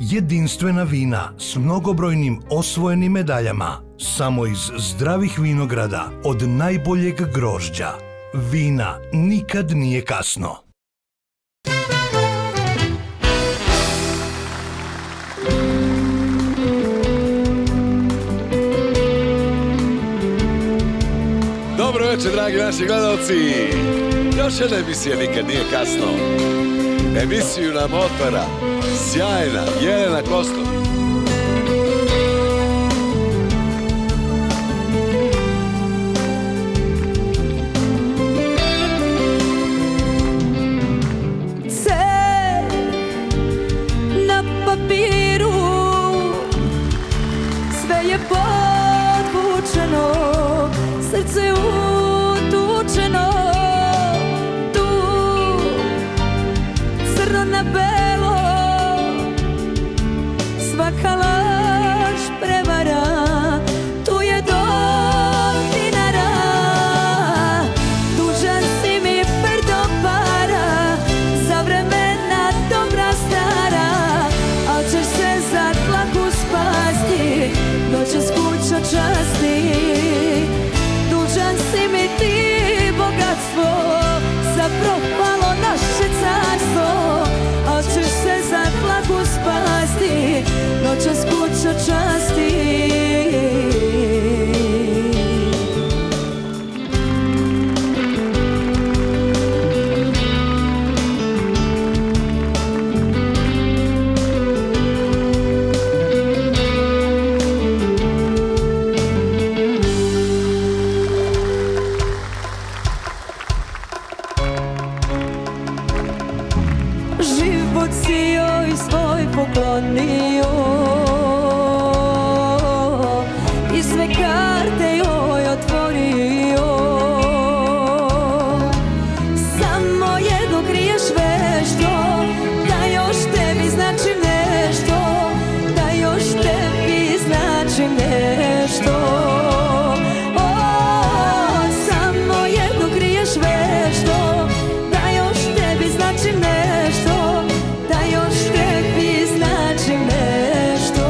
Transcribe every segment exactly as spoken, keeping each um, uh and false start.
Jedinstvena vina s mnogobrojnim osvojenim medaljama. Samo iz zdravih vinograda od najboljeg grožđa. Vina nikad nije kasno. Dobro večer, dragi naši gledalci. Još jedna emisija Nikad nije kasno. Emisiju nam otvara sjajna Jelena Kostov. Sve na papiru, sve je podvučeno, srce utučeno, tu crno na belo, svaka laž prevara, tu je do dinara, dužan si mi perdo para, za vremena dobra stara, al ćeš se za tlaku spasti, noćas kuća časti. Dužan si mi ti bogatstvo, za propalo naše carstvo, al ćeš se za tlaku spasti, noćas kuća časti. Život si joj svoj poklonio i sve karte joj otvorio. Samo jedno kriješ vešto, da još tebi značim nešto, da još tebi značim nešto. O, samo jedno kriješ vešto, da još tebi značim nešto, da još tebi značim nešto.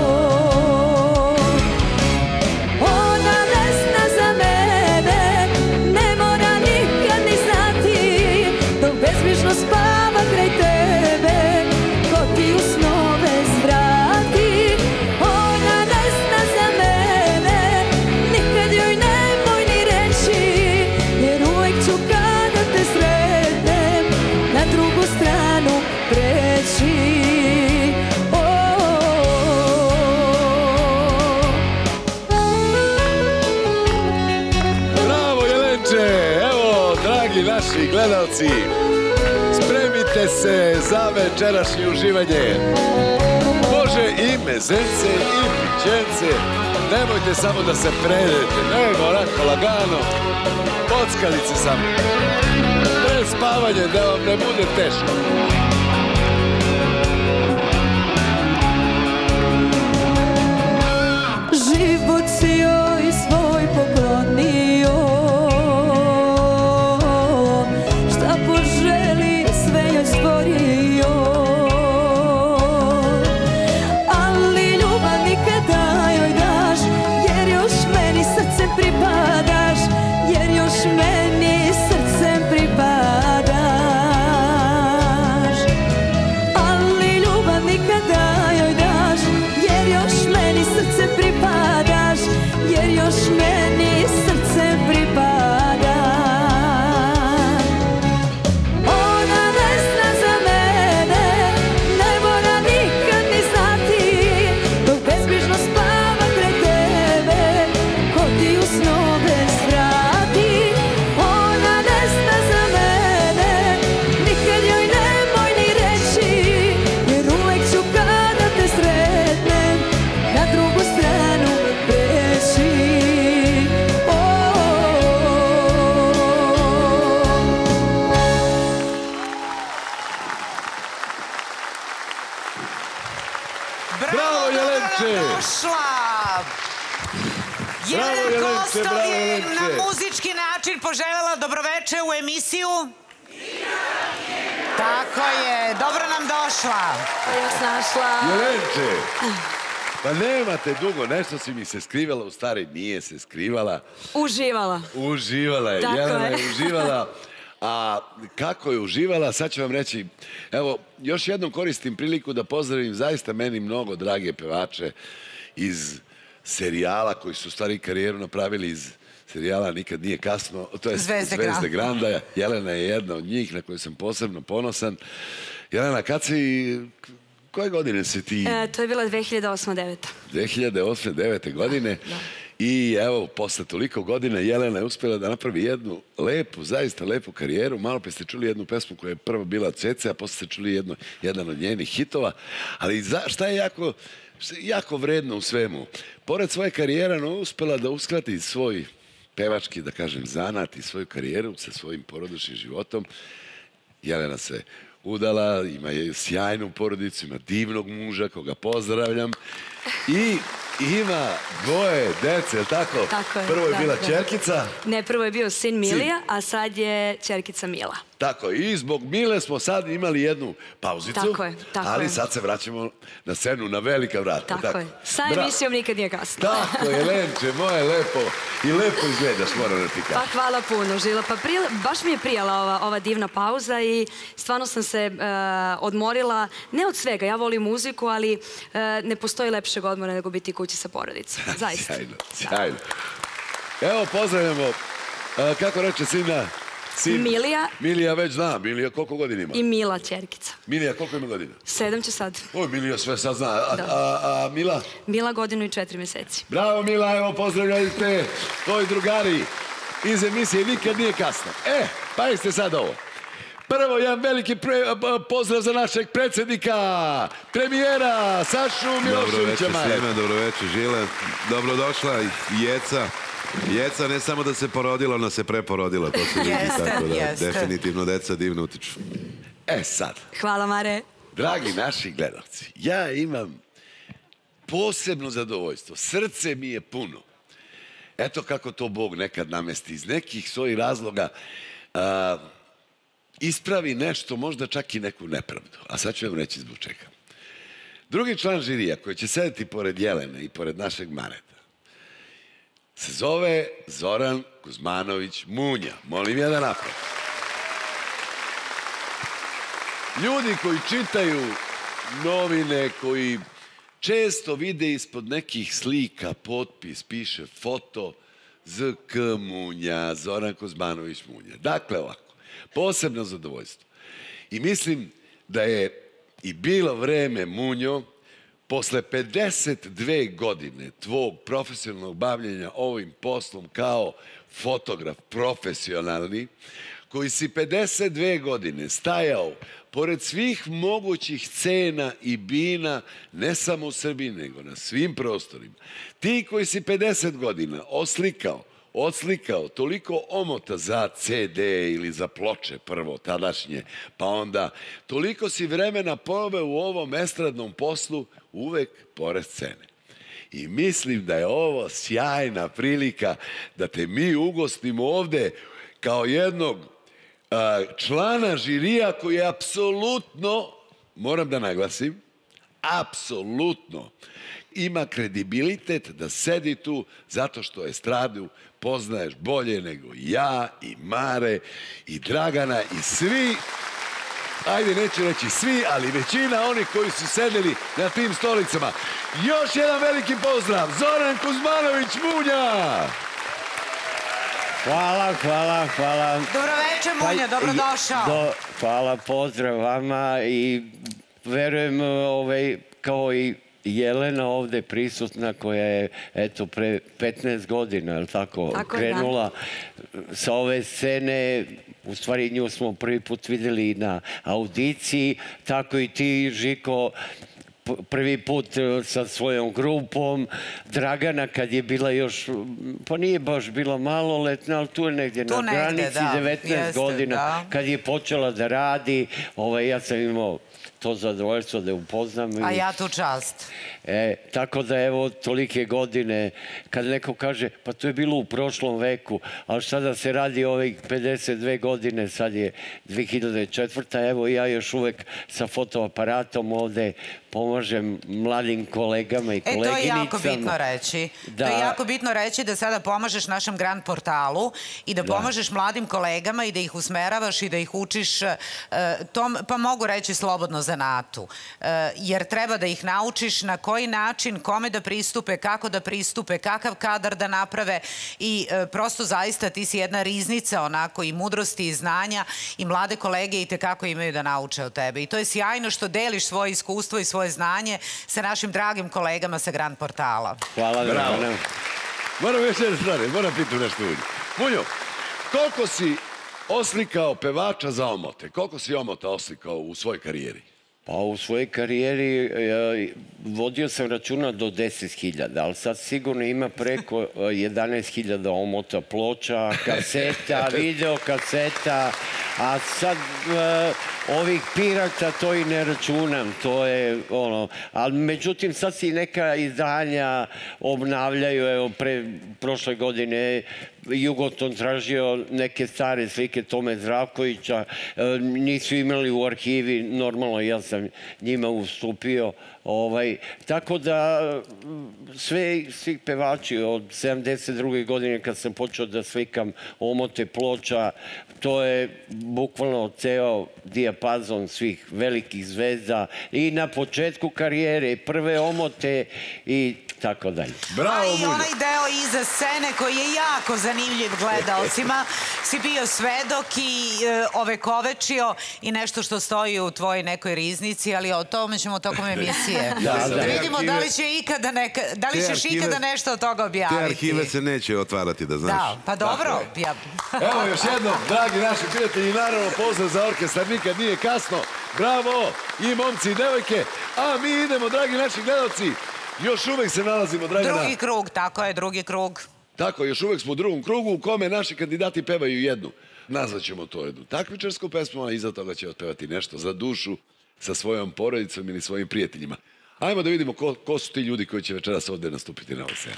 Ona ne zna za mene, ne mora nikad ni znati, dok bezbrižno spava kraj tebe, ko ti u snove zvrati. Ona ne zna za mene, nikad joj nemoj ni reći, jer uvek ću kada te sretnem na drugu stranu preći. Bravo Jelenče, evo dragi naši gledalci, spremite se za večerašnje uživanje. Može i mezence i pićence, nemojte samo da se predete, nego onako lagano, kockalice samo. Pred spavanje da vam ne bude teško. Život si joj svoj poklonio, šta poželi sve joj stvorio, ali ljubav nikada joj daš, jer još meni srcem pripadaš, jer još meni srcem pripadaš. Ali ljubav nikada joj daš, jer još meni srcem pripadaš, jer još meni srcem pripadaš. Ona ne zna za mene, ne mora nikad ni znati, dok bezbrižno spava kraj tebe, ko ti u snove zvrati. Ona ne zna za mene, nikad joj nemoj ni reći, jer uvek ću kada te sretnem na drugu stranu preći. Bravo Jelenče! Došla! Jelena Jelenče, Kostov bravo, je Jelenče. na muzički način poželjela dobroveče u emisiju. Tako je, dobro nam došla. Ja sam našla. Jelenče, pa nemate dugo, nešto si mi se skrivala, u stvari nije se skrivala. Uživala. Uživala je, Tako Jelena je. je uživala. A kako je uživala, sad ću vam reći, evo, još jednom koristim priliku da pozdravim zaista meni mnogo drage pevače iz serijala koji su u stvari karijeru napravili iz serijala Nikad nije kasno, to je Zvezde Zvezde Granda. Granda. Jelena je jedna od njih na koju sam posebno ponosan. Jelena, kad si, koje godine si ti? E, to je bila dve hiljade osma deveta. dve hiljade osme devete godine. Da. I evo, posle toliko godina Jelena je uspjela da napravi jednu lepu, zaista lepu karijeru. Malo pre ste čuli jednu pesmu koja je prvo bila Cece, a posle ste čuli jedno, jedan od njenih hitova. Ali za, šta je jako, šta je jako vredno u svemu? Pored svoje karijere, ona je uspjela da usklati svoj pevački, da kažem, zanat i svoju karijeru sa svojim porodičnim životom. Jelena se udala, ima je sjajnu porodicu, ima divnog muža koga pozdravljam i ima dvoje dece, je li tako? Tako je. Prvo je da, bila da. ćerkica. Ne, prvo je bio sin Milija, a sad je ćerkica Mila. Tako, i zbog Mile smo sad imali jednu pauzicu, Tako je, tako ali je. sad se vraćamo na scenu, na velika vrata. Tako je. Sa Bra- emisijom Nikad nije kasno. Tako je, Lenče, moje lepo. I lepo izgledaš, moram da ti Pa kažem. hvala puno, Žila. Pa prije, baš mi je prijala ova, ova divna pauza i stvarno sam se e, odmorila, ne od svega, ja volim muziku, ali e, ne postoji lepšeg odmora nego biti kući sa porodicom. Zaista. Sjajno, sjajno. Evo, pozdravljamo, a, kako reče sina? Sin, Milija. Milija već zna. Milija koliko godina ima? I Mila, ćerkica. Milija koliko ima godina? Sedam će sad. Oj, Milija sve sad zna. A, Da. a, a Mila? Mila godinu i četiri mjeseci. Bravo Mila, evo pozdravljajte tvoji drugari iz emisije Nikad nije kasno. E, pa jeste sad ovo. Prvo, jedan veliki pre, pozdrav za našeg predsjednika, premijera, Sašu Dobro Miloševića večer Mare. svima, dobro večer Žile. Dobrodošla Jeca. Jeca ne samo da se porodila, ona se preporodila, to se vidi, Jeste, tako da jeste. definitivno deca divno utiču. E sad, Hvala, Mare. dragi naši gledalci, ja imam posebno zadovoljstvo, srce mi je puno. Eto kako to Bog nekad namesti iz nekih svojih razloga, a, ispravi nešto, možda čak i neku nepravdu. A sad ću vam reći zbog čega. Drugi član žirija koji će sedeti pored Jelene i pored našeg Mareta se zove Zoran Kuzmanović Munja. Molim ja da napravim. Ljudi koji čitaju novine, koji često vide ispod nekih slika potpis, piše foto Z K Munja, Zoran Kuzmanović Munja. Dakle, ovako, posebno zadovoljstvo. I mislim da je i bilo vreme, Munjo, posle pedeset dve godine tvog profesionalnog bavljenja ovim poslom kao fotograf profesionalni, koji si pedeset dve godine stajao pored svih mogućih scena i bina, ne samo u Srbiji, nego na svim prostorima. Ti koji si pedeset godina oslikao, odslikao toliko omota za ce de ili za ploče prvo, tadašnje, pa onda toliko si vremena proveo u ovom estradnom poslu uvek pored scene. I mislim da je ovo sjajna prilika da te mi ugostimo ovde kao jednog a, člana žirija koji je apsolutno, moram da naglasim, apsolutno ima kredibilitet da sedi tu zato što estradu poznaješ bolje nego ja i Mare i Dragana i svi, ajde neću reći svi, ali većina onih koji su sedeli na tim stolicama. Još jedan veliki pozdrav, Zoran Kuzmanović Munja! Hvala, hvala, hvala. Dobro večer, Munja, dobrodošao. Do, hvala, pozdrav vama i verujem ovaj, kao i Jelena ovde prisutna koja je eto pre petnaest godina, je li tako, Tako je, krenula sa ove scene. U stvari nju smo prvi put videli na audiciji, tako i ti, Žiko, p- prvi put e, sa svojom grupom. Dragana kad je bila još, pa nije baš bila maloletna, ali tu je negdje Tu na negde, granici da, devetnaest jeste, godina, da. kad je počela da radi. Ovaj, ja sam imao to zadovoljstvo da je upoznam. A ja tu čast. E, tako da evo tolike godine, kad neko kaže pa to je bilo u prošlom veku, ali šta da se radi ovih pedeset dve godine, sad je dve hiljade četvrta. Evo ja još uvek sa fotoaparatom ovde pomažem mladim kolegama i koleginicama. E, to je jako bitno reći. To je jako bitno reći da sada pomažeš našem Grand portalu i da pomažeš mladim kolegama i da ih usmeravaš i da ih učiš tom, pa mogu reći slobodno zanatu. Jer treba da ih naučiš na koji način, kome da pristupe, kako da pristupe, kakav kadar da naprave i prosto zaista ti si jedna riznica onako i mudrosti i znanja i mlade kolege i tekako imaju da nauče od tebe. I to je sjajno što deliš svoje iskustvo i svoje znanje sa našim dragim kolegama sa Grand portala. Hvala. Bravo. Moram još jedne strane, moram pitu nešto uđe. Munjo, koliko si oslikao pevača za omote? Koliko si omota oslikao u svojoj karijeri? Pa u svojoj karijeri e, vodio sam računa do deset hiljada, ali sad sigurno ima preko jedanaest hiljada omota, ploča, kaseta, video kaseta, a sad e, ovih pirata to i ne računam, to je ono, ali međutim sad si neka izdanja obnavljaju, evo pre prošle godine Jugoton tražio neke stare slike Tome Zdravkovića, e, nisu imali u arhivi, normalno ja sam njima ustupio, ovaj, tako da sve, svi pevači od sedamdeset druge godine kad sam počeo da slikam omote ploča, to je bukvalno ceo dijapazon svih velikih zvezda i na početku karijere, prve omote i tako dalje. Bravo, A i onaj deo iza scene koji je jako zanimljiv gledalcima, si bio svedok i e, ovekovečio i nešto što stoji u tvojoj nekoj riznici, ali o tome ćemo tokom emisije. Da, da. Vidimo da li će ikada neka, da li ćeš ikada nešto od toga objaviti. Te arhive se neće otvarati, da znaš. Da, pa dobro. Ja... Evo još jednom, dragi naši prijatelji, naravno pozdrav za orkestar, nikad nije kasno. Bravo, i momci i devojke. A mi idemo, dragi naši gledalci, još uvek se nalazimo, Dragana. Drugi krug, tako je, drugi krug. Tako, još uvek smo u drugom krugu u kome naši kandidati pevaju jednu. Nazvaćemo to jednu takmičarsku pesmu, a iza toga će otpevati nešto za dušu sa svojom porodicom ili svojim prijateljima. Ajmo da vidimo ko, ko su ti ljudi koji će večeras ovde nastupiti na ovoj sceni.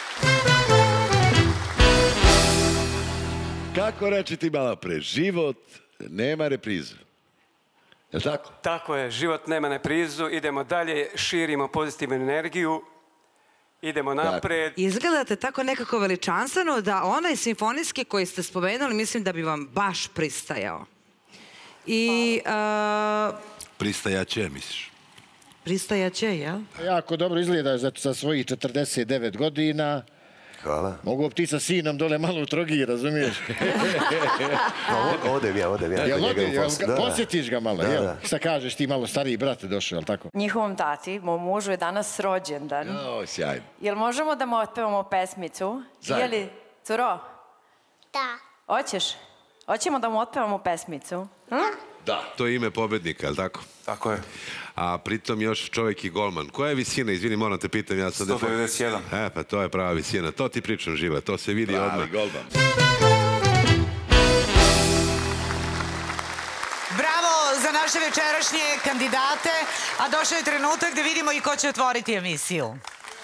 Kako reći ti malo pre, život nema reprizu. Je li tako? Tako je, život nema reprizu, idemo dalje, širimo pozitivnu energiju, idemo napred. Izgledate tako nekako veličanstveno da onaj simfonijski koji ste spomenuli, mislim da bi vam baš pristajao. I... Uh, Pristajaće, misliš? Pristajaće, jel? Jako dobro izgleda za, za svojih četrdeset devet godina. Hvala. Mogu bi ti sa sinom dole malo u Trogir, razumiješ? Odem ja, odem ja. Jel ode, jel posjetiš ga malo, jel? Šta kažeš, ti malo stariji brat došao, jel tako? Njihovom tati, mom mužu je danas rođendan. O, sjajno. Jel možemo da mu otpevamo pesmicu? Zajedno. Jeli, curo? Da. Hoćeš? Hoćemo da mu otpevamo pesmicu? Hm? Da. To je ime pobednika, je li tako? Tako je. A pritom još čovjek i golman. Koja je visina? Izvini, moram te pitam. Ja sam sto devedeset jedan. E, pa to je prava visina. To ti pričam, Žile. To se vidi Pravi odmah. golman. Bravo za naše večerašnje kandidate, a došao je trenutak da vidimo i ko će otvoriti emisiju.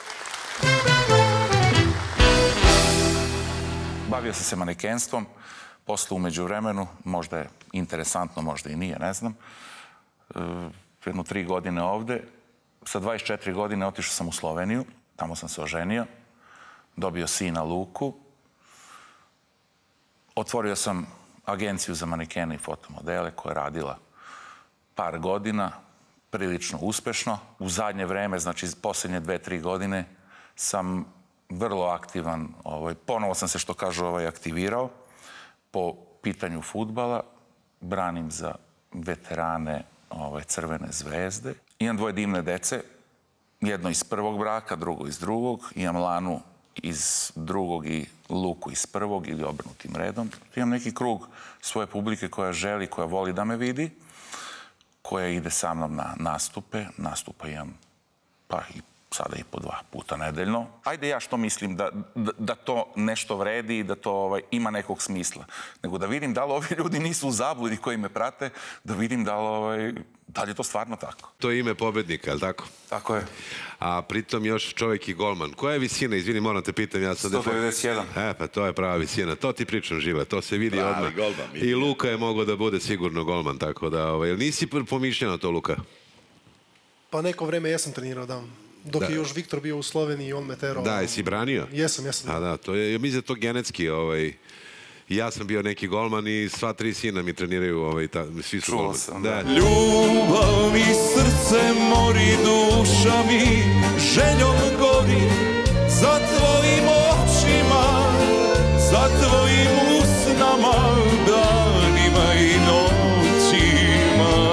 Bavio sam se manekenstvom, posle umeđu vremenu, možda je interesantno, možda i nije, ne znam. E, jedno tri godine ovde. Sa dvadeset četiri godine otišao sam u Sloveniju, tamo sam se oženio, dobio sina Luku. Otvorio sam agenciju za manekene i fotomodele koja je radila par godina, prilično uspešno. U zadnje vreme, znači posljednje dve, tri godine, sam vrlo aktivan, ovaj, ponovo sam se, što kažu, ovaj, aktivirao po pitanju fudbala. Branim za veterane ovaj, Crvene zvezde. Imam dvoje divne dece, jedno iz prvog braka, drugo iz drugog. Imam Lanu iz drugog i Luku iz prvog ili obrnutim redom. Imam neki krug svoje publike koja želi, koja voli da me vidi, koja ide sa mnom na nastupe. Nastupa imam pa i sada i po dva puta nedeljno. Ajde ja što mislim da, da, da to nešto vredi i da to ovaj, ima nekog smisla. Nego da vidim da li ovi ljudi nisu u zabludi koji me prate, da vidim da li, ovaj, da li je to stvarno tako. To je ime pobednika, je li tako? Tako je. A pritom još čovjek i golman. Koja je visina? Izvini, moram te pitam. Ja sam sto devedeset jedan. E, pa to je prava visina. To ti pričam, Žile. To se vidi odmah. I Luka je mogao da bude sigurno golman, tako da... Ovaj, nisi pomišljeno to, Luka? Pa neko vreme jesam trenirao, da. Dok je još Viktor bio u Sloveniji, on me terao. Da, jesi branio? Jesam, jesam. A da, to je, mislim da to genetski, ovaj... Ja sam bio neki golman i sva tri sina mi treniraju, ovaj, ta, svi su golman. Sam, da. Ljubav mi srce mori, duša mi željom gori, za tvojim očima, za tvojim usnama, danima i noćima.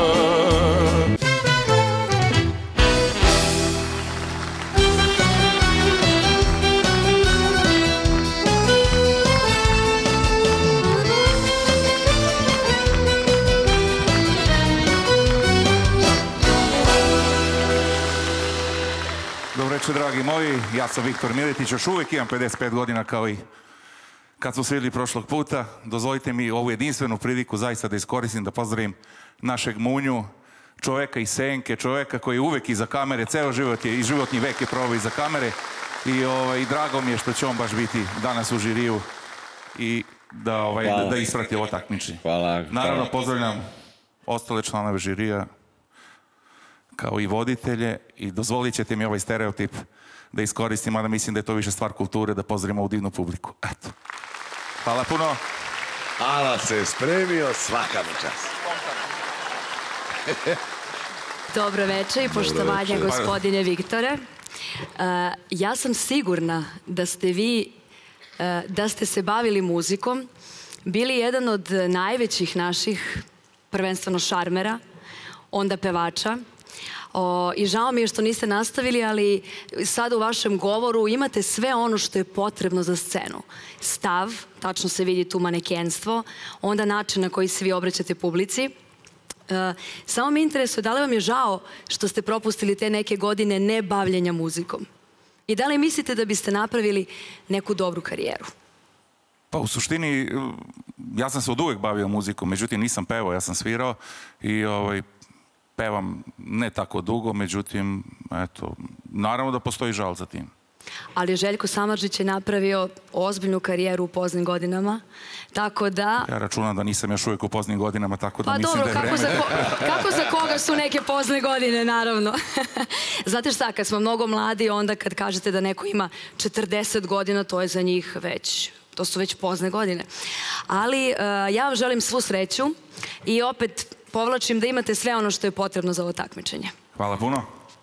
Dobro večer, dragi moji. Ja sam Viktor Miletić, još uvijek imam pedeset pet godina kao i kad smo se vidjeli prošlog puta. Dozvolite mi ovu jedinstvenu priliku zaista da iskoristim, da pozdravim našeg Munju, čovjeka iz Senke, čovjeka koji je uvijek iza kamere, ceo život je i životni vek je probao iza kamere i, ovaj, i drago mi je što će on baš biti danas u žiriju i da, ovaj, da, da isprati ovo takmičenje. Hvala. Naravno, pozdravljam ostale članove žirija, kao i voditelje, i dozvolit ćete mi ovaj stereotip da iskoristim, mada mislim da je to više stvar kulture, da pozdravimo ovu divnu publiku. Eto. Hvala puno. Ala se spremio, svaka mu čast. Dobro večer i poštovanje, gospodine Viktore. Ja sam sigurna da ste vi, da ste se bavili muzikom, bili jedan od najvećih naših, prvenstveno šarmera, onda pevača. O, I žao mi je što niste nastavili, ali sad u vašem govoru imate sve ono što je potrebno za scenu. Stav, tačno se vidi tu manekenstvo, onda način na koji se vi obraćate publici. E, samo me interesuje da li vam je žao što ste propustili te neke godine ne bavljenja muzikom? I da li mislite da biste napravili neku dobru karijeru? Pa u suštini, ja sam se od uvijek bavio muzikom, međutim nisam pevao, ja sam svirao i ovaj, pevam ne tako dugo, međutim, eto, naravno da postoji žal za tim. Ali Željko Samardžić je napravio ozbiljnu karijeru u poznim godinama, tako da... Ja računam da nisam još uvijek u poznim godinama, tako da pa mislim dobro, da je vreme... Kako za, kako za koga su neke pozne godine, naravno. Znate šta, kad smo mnogo mladi, onda kad kažete da neko ima četrdeset godina, to je za njih već... To su već pozne godine. Ali uh, ja vam želim svu sreću i opet povlačim da imate sve ono što je potrebno za ovo takmičenje. Hvala puno.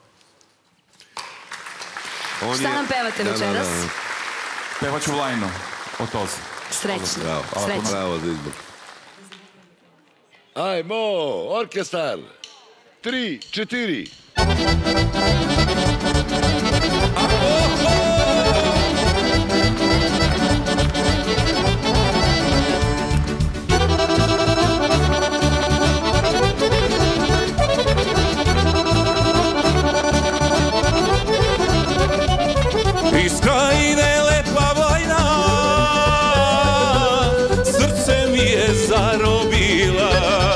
On Šta je... nam pevate večeras? Da, da, da. Pevaću Lajnu, o Tozi. Srećno. Bravo, Srećno. Bravo za izbor. Ajmo, orkestar. Tri, četiri. Iz krajine lepa vojna, srce mi je zarobila.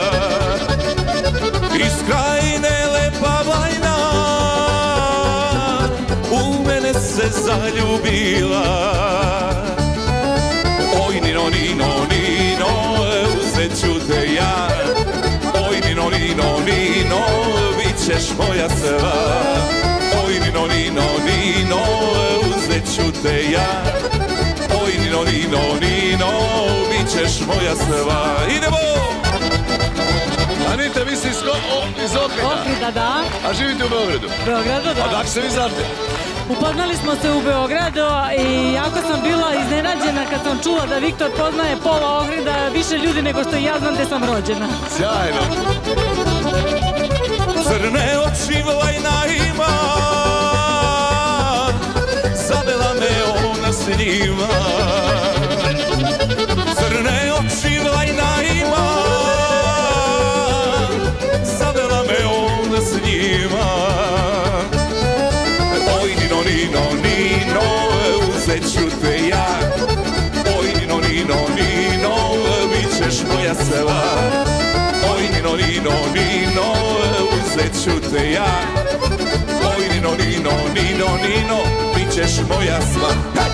Iz krajine lepa vojna, u mene se zaljubila. Oj, nino, nino, nino, uzet ću te ja. Oj, nino, nino, nino, bit ćeš moja sva. Oj, nino, nino, nino, uzet ću te ja. Oj, nino, nino, nino, bit ćeš moja sva. Idemo! Anita, vi ste iz, iz Ohrida. Ohrida, da. A živite u Beogradu? Beogradu, da. A dakle se vi znate? Upoznali smo se u Beogradu i jako sam bila iznenađena kad sam čula da Viktor poznaje pola Ohrida, više ljudi nego što ja znam gde sam rođena. Sjajno. Crne oči Vlajna ima, zavela me ona s njima. Crne oči Vlajna ima, zavela me ona s njima. Oj, ću te ja. Oj, Nino, Nino, Nino, Nino, bit ćeš moja sva.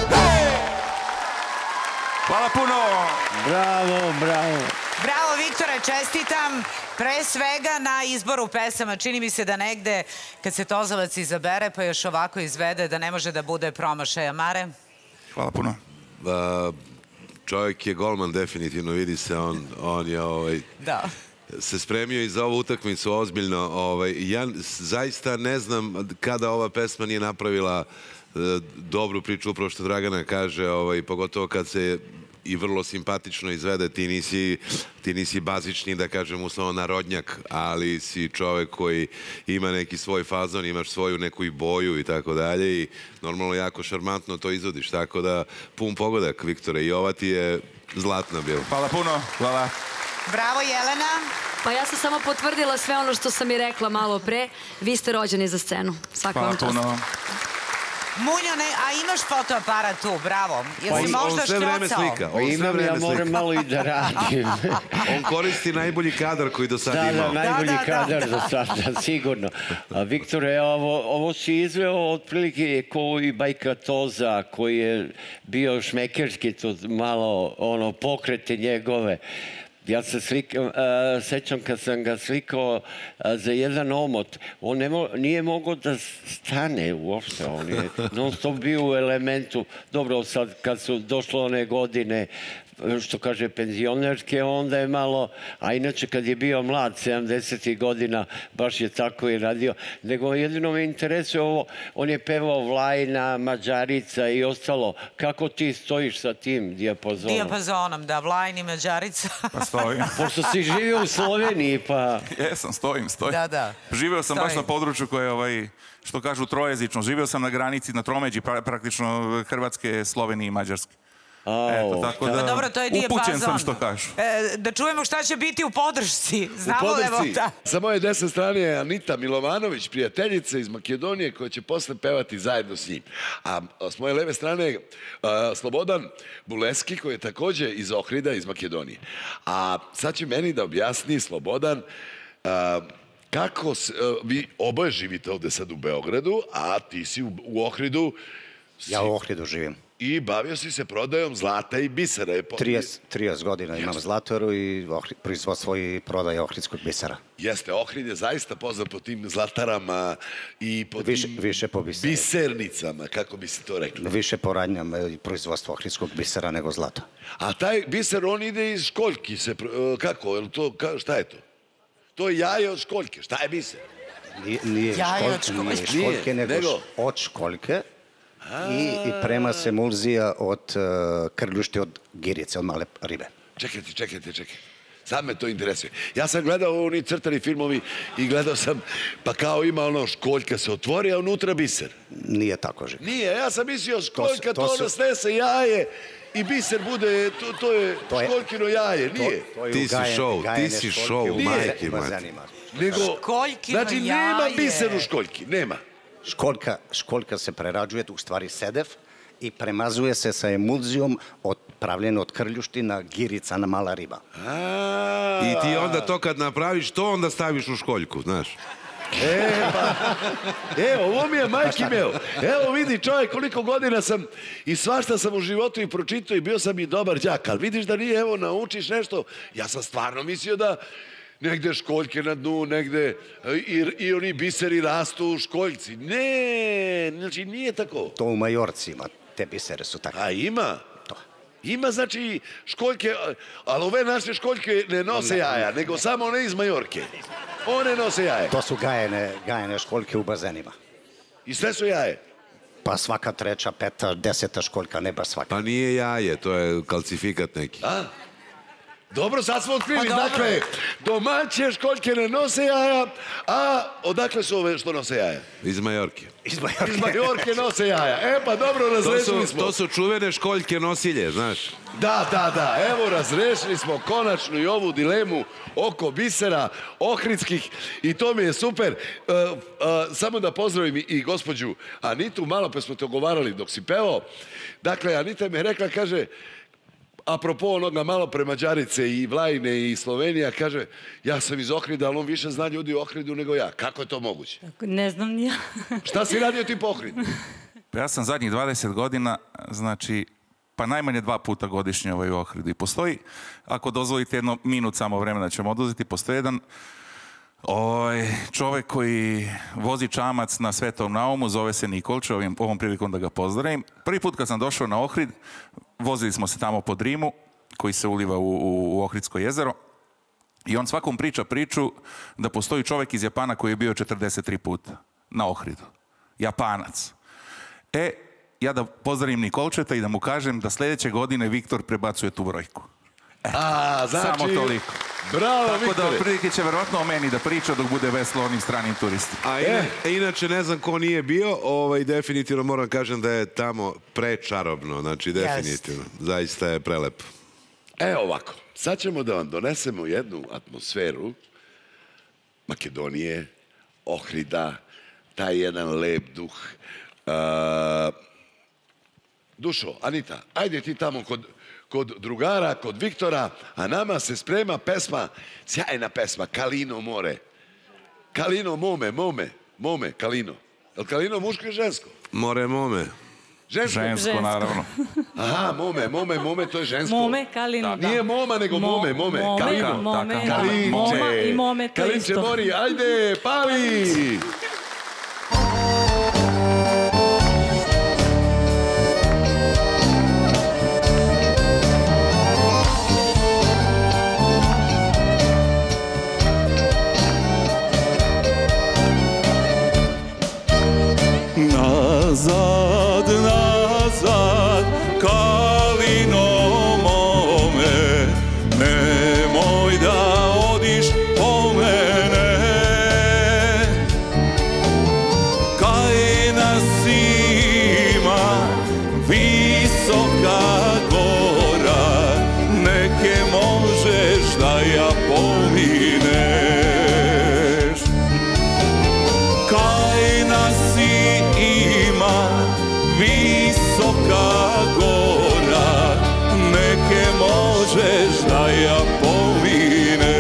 Hvala puno! Bravo, bravo. Bravo, Viktore, čestitam pre svega na izboru pesama. Čini mi se da negde, kad se Tozalac izabere, pa još ovako izvede, da ne može da bude promašaja. Mare? Hvala puno. Čovjek je golman, definitivno, vidi se, on je se spremio i za ovu utakmicu ozbiljno. Ja zaista ne znam kada ova pesma nije napravila dobru priču, upravo što Dragana kaže, pogotovo kad se i vrlo simpatično izvede, ti nisi bazični, da kažem, uslovno narodnjak, ali si čovek koji ima neki svoj fazon, imaš svoju neku i boju i tako dalje i normalno jako šarmantno to izvodiš, tako da pun pogodak, Viktore, i ova ti je zlatna bila. Hvala puno, hvala. Bravo, Jelena. Pa ja sam samo potvrdila sve ono što sam i rekla malo pre. Vi ste rođeni za scenu. Svaka vam čast. Munjo, a imaš fotoaparat tu, bravo. Jel si možda sve vreme slika. Pa imam, ja moram malo i da radim. On koristi najbolji kadar koji do sada imao. Da, da, najbolji kadar do sada, sigurno. Viktore, ovo si izveo otprilike ko i Bajka Toza, koji je bio šmekerski, to malo pokrete njegove. Ja se sećam kad sam ga slikao za jedan omot, on nije mogao da stane uopšte, on je non stop bio u elementu. Dobro, sad kad su došle one godine, što kaže penzionerske, onda je malo, a inače kad je bio mlad, sedamdesetih godina, baš je tako i radio, nego jedino me interesuje ovo, on je pevao Vlajna, Mađarica i ostalo. Kako ti stojiš sa tim dijapazonom? Dijapazonom, da, Vlajni, Mađarica. Pa stojim. Pošto si živio u Sloveniji, pa... Jesam, stojim, stojim. Da, da. Živio sam baš na području koje je, što kažu, trojezično. Živio sam na granici, na tromeđi, praktično Hrvatske, Slovenije i Mađarske. Eto, tako da, upućen sam što kažu. Da čujemo šta će biti u podršci. U podršci. Sa moje desne strane je Anita Milovanović, prijateljica iz Makedonije, koja će posle pevati zajedno s njim. A s moje leve strane je Slobodan Buleski, koji je takođe iz Ohrida, iz Makedonije. A sad će meni da objasni Slobodan kako vi oboje živite ovde sad u Beogradu, a ti si u Ohridu. Ja u Ohridu živim. I bavio si se prodajom zlata i bisera. trideset godina imam zlatoru i proizvodstvo i prodaje ohridskog bisera. Jeste, Ohrid je zaista poznat po tim zlatarama i po tim bisernicama, kako bi se to rekli. Više po radnjama i proizvodstvo ohridskog bisera nego zlata. A taj biser, on ide iz školjki. Kako? Šta je to? To je jaje od školjke. Šta je biser? Nije školjke, nego od školjke. I prema se emulzija od krljušti od girice, od male ribe. Čekajte, čekajte, čekajte. Sad me to interesuje. Ja sam gledao oni crtani filmovi i gledao sam, pa kao ima ono školjka se otvori, a unutra biser. Nije tako, Žik. Nije, ja sam mislio školjka, to onda snese jaje i biser bude, to je školjkino jaje, nije. Ti si show, ti si show, majke, majke. Znači, nema biser u školjki, nema. Školjka se prerađuje, u stvari sedef, i premazuje se sa emulzijom pravljeno od krljuština, girica na mala riba. I ti onda to kad napraviš, to onda staviš u školjku, znaš. E, pa, evo, ovo mi je majki meo. Evo vidi čovjek koliko godina sam i svašta sam u životu i pročitao i bio sam i dobar đak, ali vidiš da nije, evo, naučiš nešto. Ja sam stvarno mislio da negde školjke na dnu, negde i oni biseri rastu u školjci. Ne, znači nije tako. To u Majorci ima, te bisere su takve. A ima? Ima, znači, školjke, ali ove naše školjke ne nose jaja, nego samo one iz Majorke. One nose jaje. To su gajene školjke u bazenima. I sve su jaje? Pa svaka treća, peta, deseta školjka, ne baš svaka. Pa nije jaje, to je kalcifikat neki. A? Dobro, sad smo otkrili. Dakle, domaće školjke ne nose jaja, a odakle su ove što nose jaja? Iz Majorke. Iz Majorke nose jaja. E pa dobro, razrešili smo. To su čuvene školjke nosilje, znaš. Da, da, da. Evo, razrešili smo konačno i ovu dilemu oko bisera ohridskih i to mi je super. Samo da pozdravim i gospođu Anitu. Malo pa smo te ogovarali dok si pevao. Dakle, Anita mi je rekla, kaže, apropo onoga malo pre Mađarice i Vlajine i Slovenija, kaže, ja sam iz Ohrida, ali on više zna ljudi u Ohridu nego ja. Kako je to moguće? Ne znam ni ja. Šta si radio ti po Ohridu? Ja sam zadnjih dvadeset godina, znači, pa najmanje dva puta godišnje ovaj u Ohridu. I postoji, ako dozvolite jedno minut samo vremena ćemo oduzeti, postoji jedan ovaj, čovek koji vozi čamac na Svetom Naumu, zove se Nikolče, ovim, ovom prilikom da ga pozdravim. Prvi put kad sam došao na Ohrid, vozili smo se tamo po Drimu, koji se uliva u, u, u Ohridsko jezero, i on svakom priča priču da postoji čovek iz Japana koji je bio četrdeset tri puta na Ohridu. Japanac. E, ja da pozdravim Nikolčeta i da mu kažem da sljedeće godine Viktor prebacuje tu brojku. Eto, A, znači, samo toliko. Bravo, Tako Viktore. da otprilike će verovatno o meni da priča dok bude veslo onim stranim turistima. A ina, inače ne znam ko nije bio, ovaj, definitivno moram kažem da je tamo prečarobno, znači definitivno. Zaista je prelepo. E ovako, sad ćemo da vam donesemo jednu atmosferu Makedonije, Ohrida, taj jedan lep duh. Uh, Dušo, Anita, ajde ti tamo kod, kod drugara, kod Viktora, a nama se sprema pesma, sjajna pesma, Kalino more. Kalino mome, mome, mome, Kalino. Je li Kalino muško ili žensko? More mome. Žensko? Žensko, naravno. Aha, mome, mome, mome, to je žensko. Mome, Kalino, da. Nije moma, nego mome, mome. Kalino. Mome, da. Kalinče. Moma i mome, to Kalinče isto. mori, ajde, pali! Nazad, nazad, Kalino mome, nemoj da odiš po mene. Kaj nas ima visoka gora, neke možeš da ja pomineš. Kaj nas ima visoka gora, neke možeš da ja pomineš.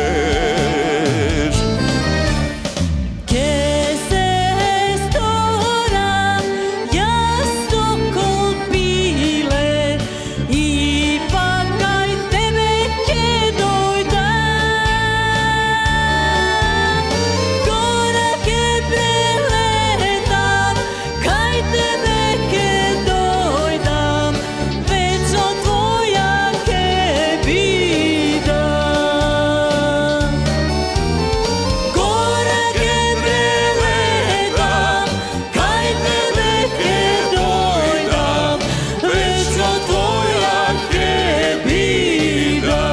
Che se stora jasno colpile, ipak kaj tebe che dojda. Gora che preletam, kaj tebe che dojdam, večno tvoja che bida. Gora che preletam, kaj tebe che dojdam, večno tvoja che bida.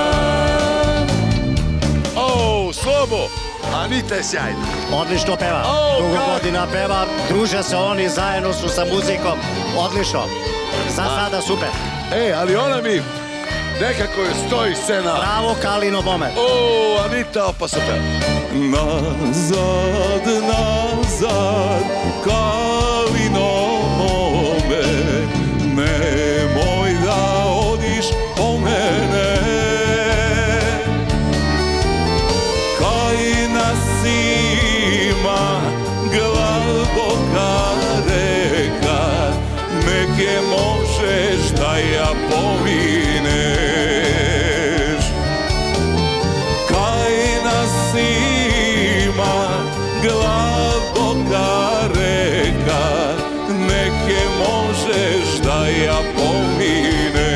O, Slobo, Anita je sjajna. Odlično peva. O, Dugo kako? godina peva, druže se oni, zajedno su sa muzikom. Odlično. Za sada super. E, ali ona mi nekako je stoji scena. Bravo, Kalino mome. O, Anita, opasno peva. Nazad, nazad, Kalino mome, nemoj da odiš po mene. Kaj nas ima glavoka reka, neke možeš da ja pomineš. Kaj nas ima glavoka reka, neke možeš da ja pomineš.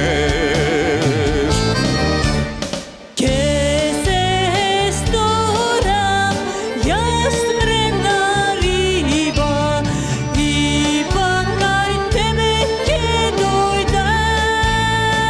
Che se stora jasmrena riba, ipak kaj tebe che dojda.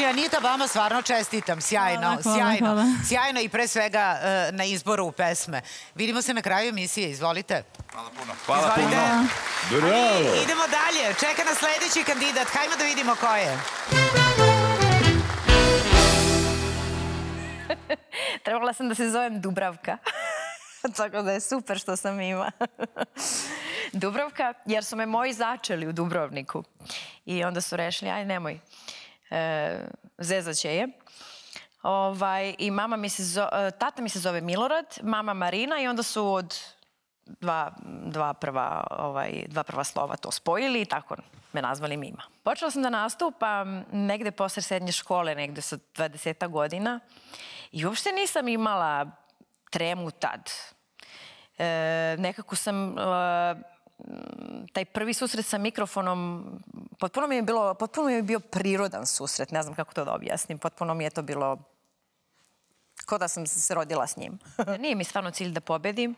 Anita, vama stvarno čestitam. Sjajno, sjajno. Sjajno i pre svega na izboru pesme. Vidimo se na kraju emisije. Izvolite. Hvala puno. Hvala puno. Bravo. Idemo dalje. Čeka nas sledeći kandidat. Hajmo da vidimo ko je. Trebala sam da se zovem Dubravka. Tako da je super što sam ima. Dubravka, jer su me moji začeli u Dubrovniku. I onda su rešili, aj nemoj, zezaće je. I mama mi se zove, tata mi se zove Milorad, mama Marina i onda su od dva prva slova to spojili i tako me nazvali Mima. Počela sam da nastupam negde posle srednje škole, negde sa dvadeseta godina i uopšte nisam imala tremu tad. Nekako sam, taj prvi susret sa mikrofonom, potpuno mi je bilo, potpuno mi je bio prirodan susret, ne znam kako to da objasnim, potpuno mi je to bilo kao da sam se rodila s njim. Nije mi stvarno cilj da pobedim.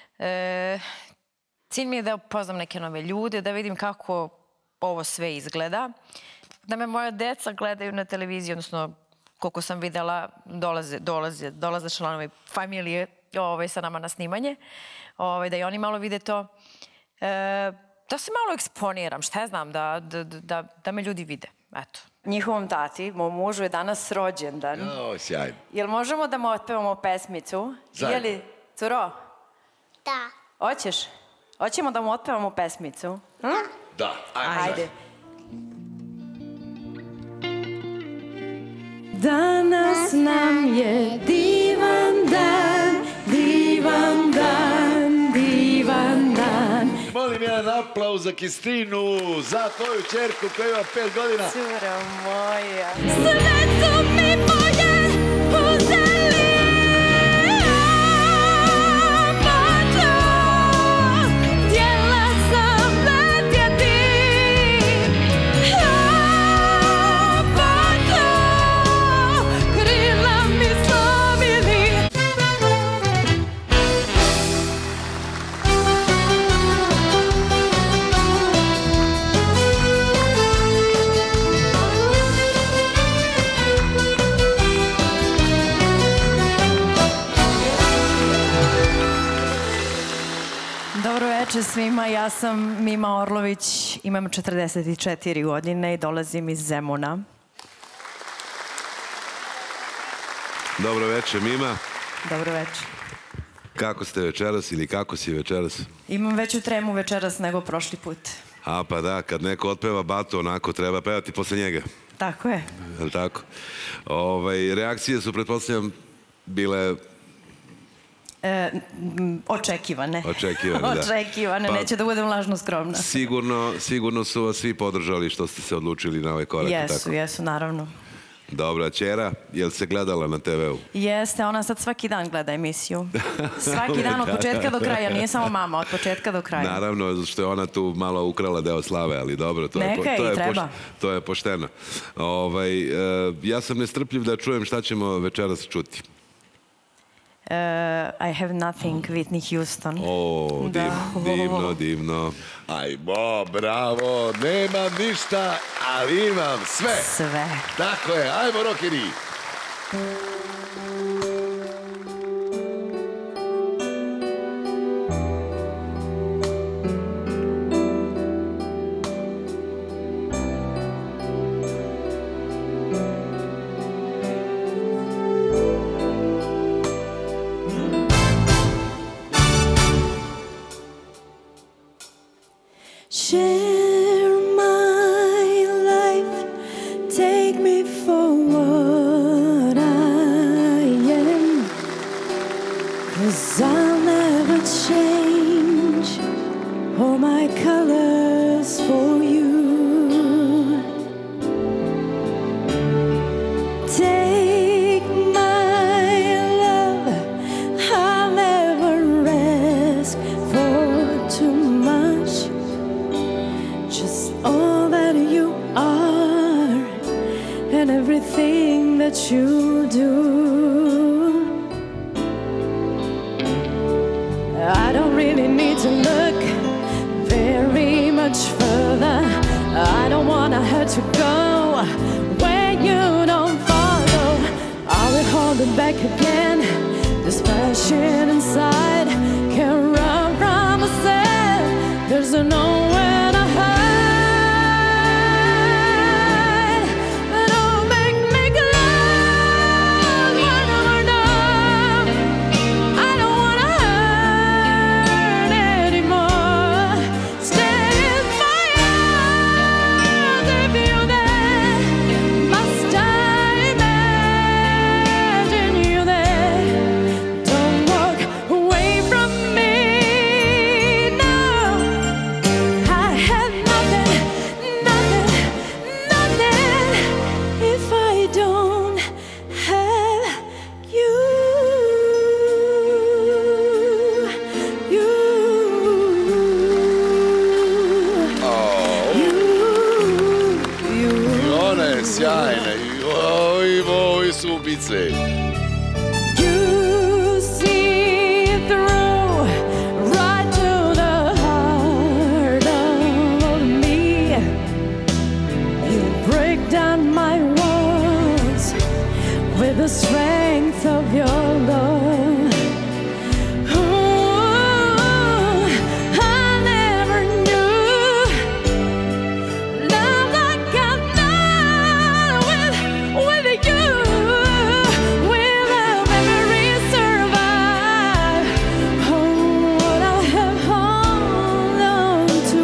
Cilj mi je da upoznam neke nove ljude, da vidim kako ovo sve izgleda, da me moja deca gledaju na televiziji, odnosno koliko sam videla, dolaze članovi familije sa nama na snimanje, da i oni malo vide to, da se malo eksponiram, šta ja znam, da me ljudi vide, eto. Njihovom tati, mom mužu, je danas rođendan. O, sjajno. Jel možemo da mu otpevamo pesmicu? Zajedno. Curo? Da. Hoćeš? Hoćemo da mu otpevamo pesmicu? Da, ajde. Danas nam je divan dan, divan dan, divan dan. Molim jedan aplauz za Kristinu, za tvoju čerku koja ima pet godina. Cura moja. Sve su mi moje uzeli. Svima, ja sam Mima Orlović, imam četrdeset četiri godine i dolazim iz Zemuna. Dobro večer, Mima. Dobro večer. Kako ste večeras ili kako si večeras? Imam veću tremu večeras nego prošli put. A pa da, kad neko otpeva Batu, onako treba pevati posle njega. Tako je. Je li tako? Reakcije su, pretpostavljam, bile... Očekivane. Očekivane, da. Očekivane, neće da budem lažno skromna. Sigurno su vas svi podržali što ste se odlučili na ovaj korak. Jesu, jesu, naravno. Dobro, čera, je li se gledala na te ve u? Jeste, ona sad svaki dan gleda emisiju. Svaki dan od početka do kraja, nije samo mama, od početka do kraja. Naravno, zato što je ona tu malo ukrala deo slave, ali dobro, to je pošteno. Ja sam nestrpljiv da čujem šta ćemo večeras čuti. I have nothing, Whitney Houston. O, divno, divno. Ajmo, bravo, nemam ništa, ali imam sve. Sve. Tako je, ajmo, rockeri. Share my life, take me for what I hold it back again. This passion inside can't run from myself. There's nowhere to hide. But oh, make, make love when we're done. I don't wanna hurt anymore. Stay in my arms if you're there. Must I imagine you there? Don't walk away from me. No, I have nothing, nothing, nothing if I don't have you. You. I ona je sjajna. Oj, moji su ubice. You see through right to the heart of me. You break down my walls with the strength of your love. Ooh, I never knew love like I've known with, with you. Will our memories survive? Oh, what I have hung on to.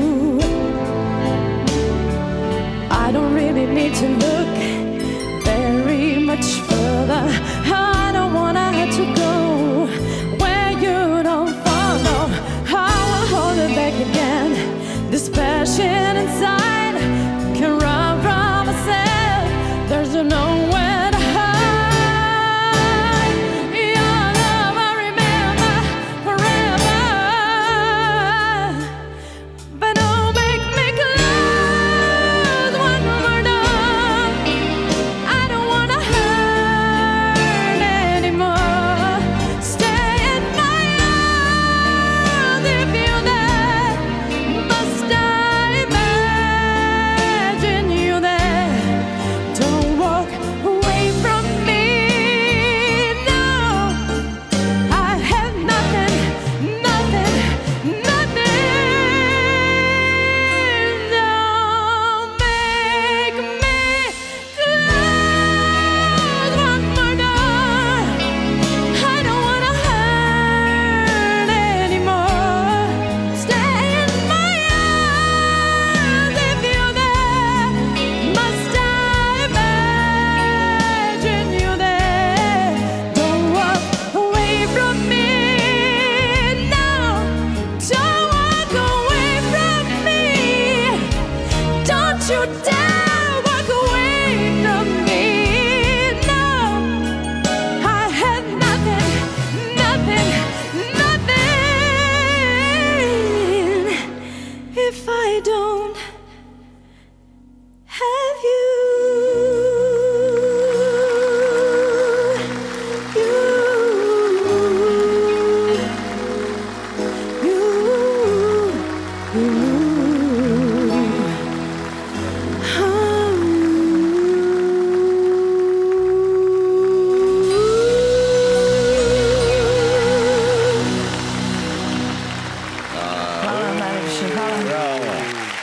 I don't really need to look very much further. I don't wanna have to go where you don't follow. I will hold it back again. This passion inside can run from myself. There's nowhere to hide. Your love I remember forever. But oh, make, make love when we're done. I don't wanna hurt anymore. Stay in my arms if you're there. Must I imagine you there? Don't walk away from me. No, I have nothing, nothing, nothing. Don't make me close one more door. I don't wanna hurt anymore. Stay in my arms if you're there. Must I imagine you there? Don't walk away from me. No, don't walk away from me. Don't you dare walk away from me. No, I have nothing, nothing, nothing if I don't have you. Hvala najlepše, hvala.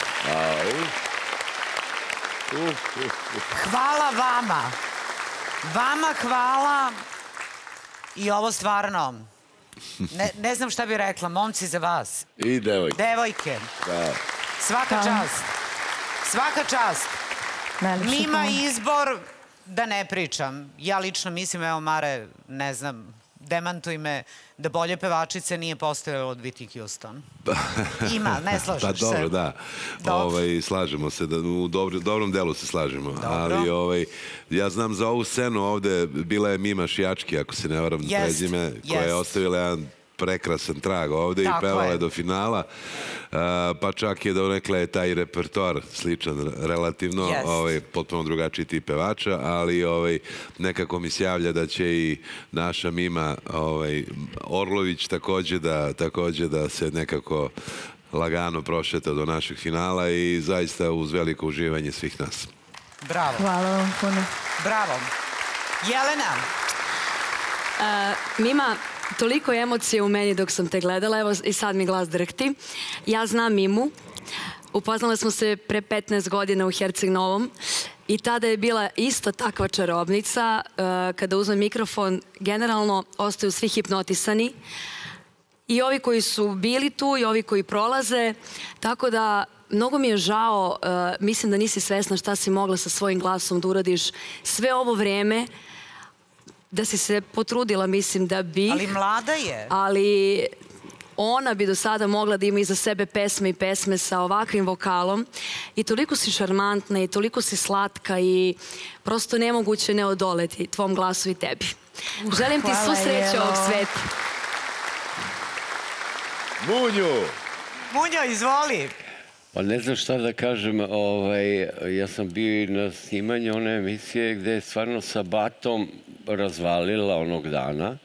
Hvala vama. Vama hvala i ovo stvarno, ne, ne znam šta bi rekla, momci za vas. I devojke. Devojke. Da. Svaka čast. Svaka čast. Mima izbor, da ne pričam. Ja lično mislim, evo Mare, ne znam, demantuj me, da bolje pevačice nije postojalo od Whitney Houston. Ima, ne slažeš se? Pa dobro, da. Ovaj, slažemo se, da u dobro, dobrom delu se slažemo. Ali ovaj, ja znam za ovu scenu ovde, bila je Mima Šijački, ako se ne varam prezime, koja je ostavila jedan prekrasan trag ovde i pevala je do finala. Pa čak je donekle taj repertoar sličan relativno, potpuno drugačiji tip pevača, ali nekako mi se javlja da će i naša Mima Orlović takođe da se nekako lagano prošeta do našeg finala i zaista uz veliko uživanje svih nas. Bravo. Hvala vam puno. Bravo. Jelena, Mima, toliko emocije u meni dok sam te gledala, evo i sad mi glas drhti. Ja znam Mimu, upoznala smo se pre petnaest godina u Herceg Novom i tada je bila isto takva čarobnica. Kada uzme mikrofon, generalno ostaju svi hipnotisani. I ovi koji su bili tu i ovi koji prolaze, tako da mnogo mi je žao, mislim da nisi svesna šta si mogla sa svojim glasom da uradiš sve ovo vreme, da si se potrudila, mislim da bi. Ali mlada je. Ali ona bi do sada mogla da ima iza sebe pesme i pesme sa ovakvim vokalom i toliko si šarmantna i toliko si slatka i prosto nemoguće ne odoleti tvom glasu i tebi. Želim ti svu sreću ovog sveta. Munju! Munjo, izvoli! Pa ne znam šta da kažem, ja sam bio i na snimanju one emisije gde je stvarno sa batom razvalila onog dana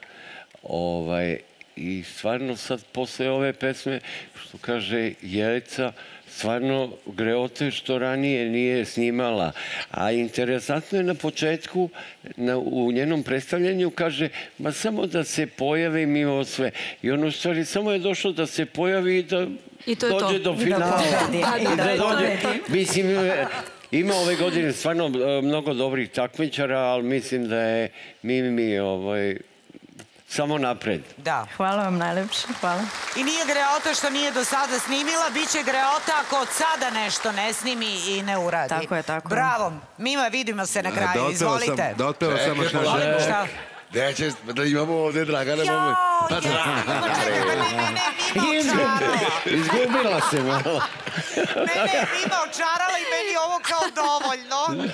i stvarno sad posle ove pesme, što kaže Jelica, stvarno greote što ranije nije snimala. A interesantno je na početku, u njenom predstavljanju, kaže, ma samo da se pojavi mimo sve. I ono u stvari samo je došlo da se pojavi i da dođe do finala. Mislim, ima ove godine stvarno mnogo dobrih takmičara, ali mislim da je Mimi samo napred. Da. Hvala vam najlepše, hvala. I nije greota što nije do sada snimila, bit će greota ako od sada nešto ne snimi i ne uradi. Tako je, tako je. Bravo. Mima, vidimo se na kraju, izvolite. Da otpeva samo što žele. Šta? Neće, da imamo ovdje Dragana. Jao, Dragana, čekaj, pa ne, ne, ne, Mima očarala. Izgubila se malo. Ne, ne, Mima očarala i meni ovo kao dovoljno.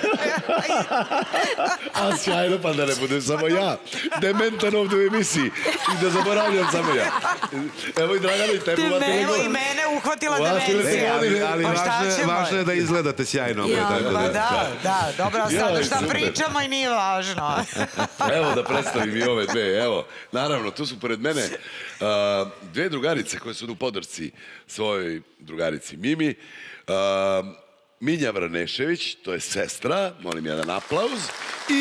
A sjajno, pa da ne budem samo ja. Dementan ovdje u emisiji. I da zaboravljam samo ja. Evo i Dragana i tebu vatili Evo i mene uhvatila demencija. Ali važno je da izgledate sjajno. Pa da, da, dobro, sad šta pričamo i nije važno. Evo da predstavim i ove dve, evo. Naravno, tu su pored mene dve drugarice koje su u podršci svojoj drugarici Mimi. Minja Vranešević, to je sestra, molim jedan aplauz. I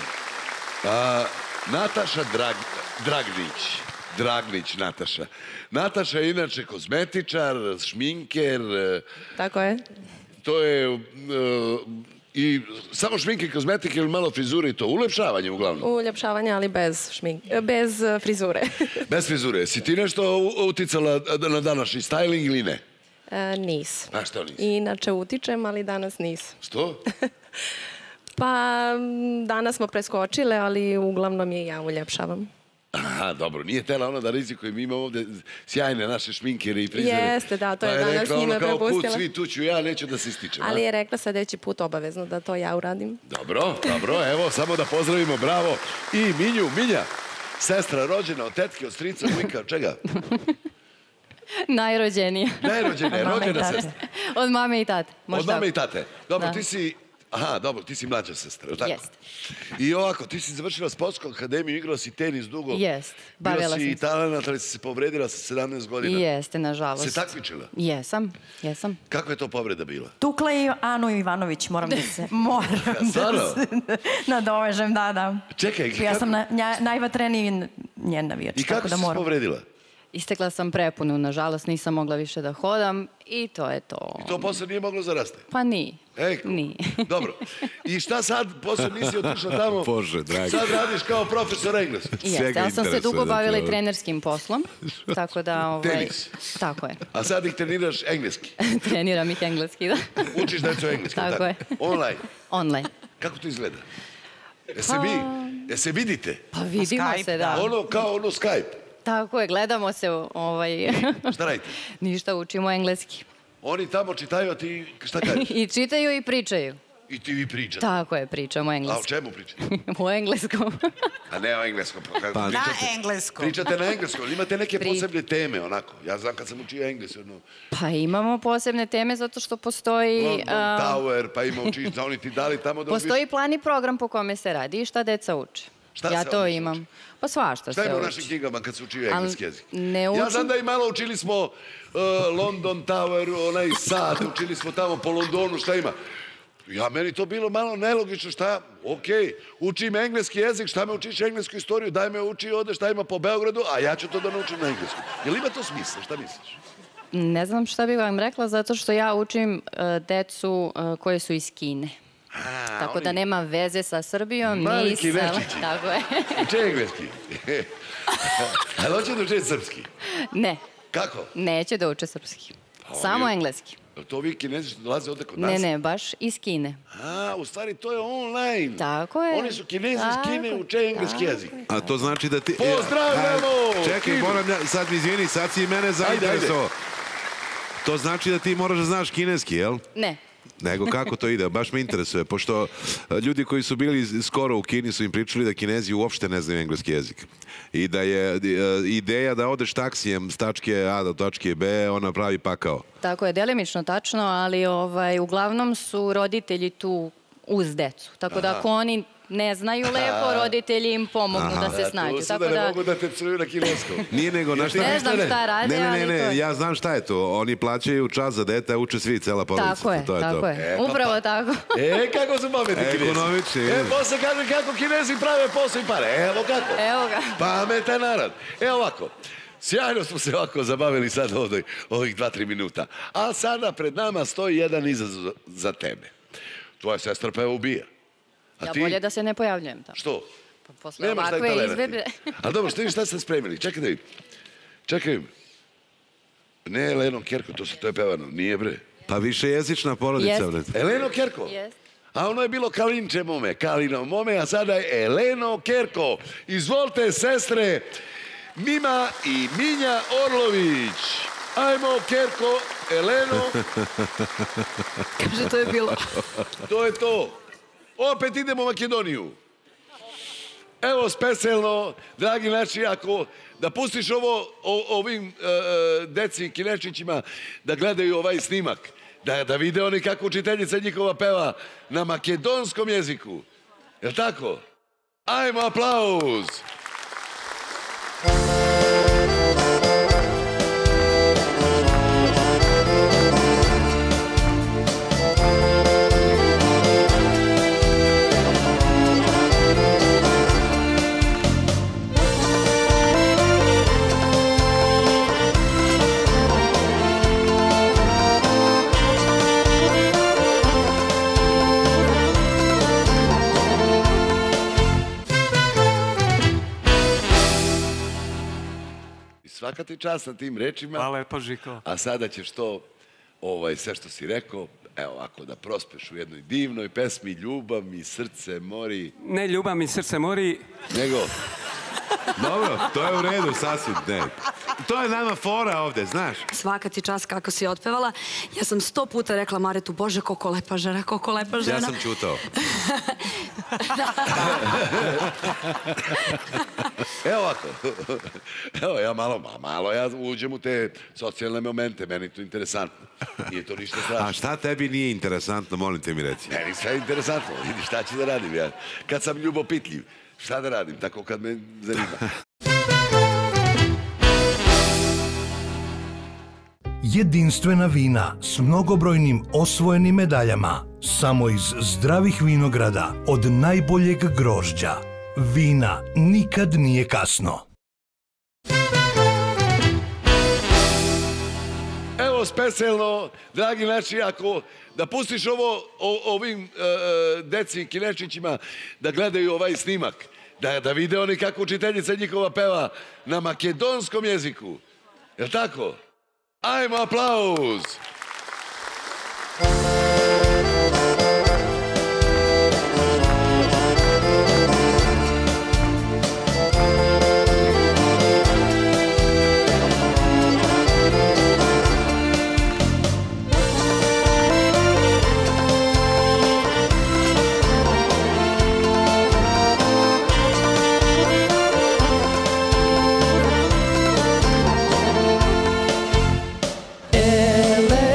Nataša Dragnić. Dragnić Nataša. Nataša je inače kozmetičar, šminker. Tako je. To je... I samo šminke i kozmetike ili malo frizure i to? Uljepšavanje uglavnom? Uljepšavanje, ali bez šminke, bez frizure. Bez frizure. Si ti nešto uticala na današnji styling ili ne? Nis. A što nisi? Inače utičem, ali danas nis. Što? Pa danas smo preskočile, ali uglavnom je ja uljepšavam. Aha, dobro. Nije tela ona da rizikuje. Mi imamo ovdje sjajne naše šminkere i frizere. Jeste, da, to je danas njime prepustila. Kao put svi, tu ću ja, neću da se ističem. Ali je rekla sljedeći put obavezno da to ja uradim. Dobro, dobro. Evo, samo da pozdravimo, bravo. I Minju, Minja, sestra rođena od tetke, od strica, od ujka, od čega? Najrođenija. Najrođenija, rođena sestra. Od mame i tate. Od mame i tate. Dobro, ti si... Aha, dobro, ti si mlađa sestra, tako? Jest. I ovako, ti si završila sportsku akademiju, igrala si tenis dugo. Jest, bavila sam se. Bila si talent, ali si se povredila sa sedamnaest godina. Jeste, nažalost. Se takmičila? Jesam, jesam. Kakva je to povreda bila? Tukla je Anu Ivanović, moram da se... Moram da se nadovežem, da, da. Čekaj, kako? Ja sam najvatreniji njen navijač. I kako si se povredila? Istekla sam prepunu, nažalost nisam mogla više da hodam i to je to. I to posle nije moglo zaraste? Pa nije. Eko, dobro. I šta sad, posle nisi otišla tamo, Bože, dragi. Sad radiš kao profesor engleskog? Jeste, ja sam se dugo bavila i trenerskim poslom, tako da... Tenis? Tako je. A sad ih treniraš engleski? Treniram ih engleski, da. Učiš decu engleski? Tako je. Online? Online. Kako to izgleda? Jesi vi? Jesi vidite? Pa vidimo se, da. Ono kao ono Skype? Tako je, gledamo se. Šta radite? Ništa, učimo engleski. Oni tamo čitaju, a ti šta kažeš? I čitaju i pričaju. I ti vi pričate? Tako je, pričamo engleski. A o čemu pričate? O engleskom. A ne o engleskom. Na engleskom. Pričate na engleskom, imate neke posebne teme, onako. Ja znam kad sam učio engleski. Pa imamo posebne teme zato što postoji... London Tower, pa ima učiti, oni ti dali tamo da... Postoji plan i program po kome se radi i šta deca uče. Ja to imam. Pa svašta se uči. Šta ima u našim knjigama kad se učio engleski jezik? Ne učim. Ja znam da i malo učili smo London Tower, onaj sad, učili smo tamo po Londonu, šta ima? Ja, meni to bilo malo nelogično, šta, okej, učim engleski jezik, šta me učiš englesku istoriju, daj me uči ovde šta ima po Beogradu, a ja ću to da naučim na englesku. Jel ima to smisla, šta misliš? Ne znam šta bih vam rekla, zato što ja učim decu koje su iz Kine. Tako da nema veze sa Srbijom. Mali Kinečići. Tako je. Uče engleski. Ali hoće da uče srpski? Ne. Kako? Neće da uče srpski. Samo engleski. To ovi Kinezi što dolaze ovde kod nas? Ne, ne, baš iz Kine. A, u stvari to je online. Tako je. Oni su Kinezi iz Kine, uče engleski jezik. A to znači da ti... Pozdravljamo! Čekaj, moram ja, sad mi izvini, sad si i mene zainteresovao. To znači da ti moraš da znaš kineski, jel? Ne. Nego kako to ide, baš me interesuje, pošto ljudi koji su bili skoro u Kini su im pričali da Kinezi uopšte ne znaju engleski jezik. I da je ideja da odeš taksijem s tačke A do tačke B, ona pravi pakao. Tako je, delimično tačno, ali uglavnom su roditelji tu uz decu. Tako da ako oni ne znaju lepo, roditelji im pomognu da se snađu. To su da ne mogu da te psuju na kineskom. Nije nego... Ne znam šta rade, ali to je... Ne, ne, ne, ja znam šta je to. Oni plaćaju čas za dete, a uče svi, cela porodica. Tako je, tako je. Upravo tako. E, kako su pametni Kinezi. Ekonomični. E, posle kaže kako Kinezi prave posao i pare. Evo kako. Evo ga. Pametan narod. Evo ovako. Sjajno smo se ovako zabavili sad ovdje, ovih dva, tri minuta. A sada pred nama stoji jedan izazov za tebe. Tvoja sestra peva ubija. Ja bolje da se ne pojavljujem tamo. Što? Pa posle ovakve izvedbe... Ali dobro, što vidim šta ste spremili? Čekaj da vidim. Čekaj. Ne, Eleno Kerko, to je pevano. Nije bre. Pa više jezična porodica. Eleno Kerko? A ono je bilo Kalinče mome, Kalino mome, a sada je Eleno Kerko. Izvolite, sestre, Mima i Minja Orlović. Ajmo, Kerko, Eleno. Kaže, to je bilo. To je to. Opet idemo u Makedoniju. Evo specijalno, dragi naši, ako da pustiš ovo ovim deci Kinečićima da gledaju ovaj snimak, da vide oni kako učiteljica njihova peva na makedonskom jeziku. Je li tako? Ajmo, aplauz! Svaka ti čast na tim rečima. Hvala lepo, Žiko. A sada ćeš to, sve što si rekao, evo ovako, da prospeš u jednoj divnoj pesmi Ljubav mi srce mori. Ne ljubav mi srce mori. Nego... Dobro, to je u redu, sasvim, ne. To je nama fora ovde, znaš. Svaka ti čast kako si otpevala. Ja sam sto puta rekla Maretu, Bože, koliko lepa žena, koliko lepa žena. Ja sam čutao. Evo ovako, evo ja malo, malo ja uđem u te socijalne momente, meni je to interesantno. Nije to ništa strašno. A šta tebi nije interesantno, molim te mi reci? Meni sve je interesantno, vidi šta ću da radim ja. Kad sam ljubopitljiv, šta da radim, tako kad me zanima. Jedinstvena vina s mnogobrojnim osvojenim medaljama. Samo iz zdravih vinograda od najboljeg grožđa. Vina nikad nije kasno. Evo specijalno, dragi naši, ako da pustiš ovo ovim deci Kinečićima da gledaju ovaj snimak, da vide oni kako učiteljica njihova peva na makedonskom jeziku. Je li tako? Ajmo, aplauz! Ele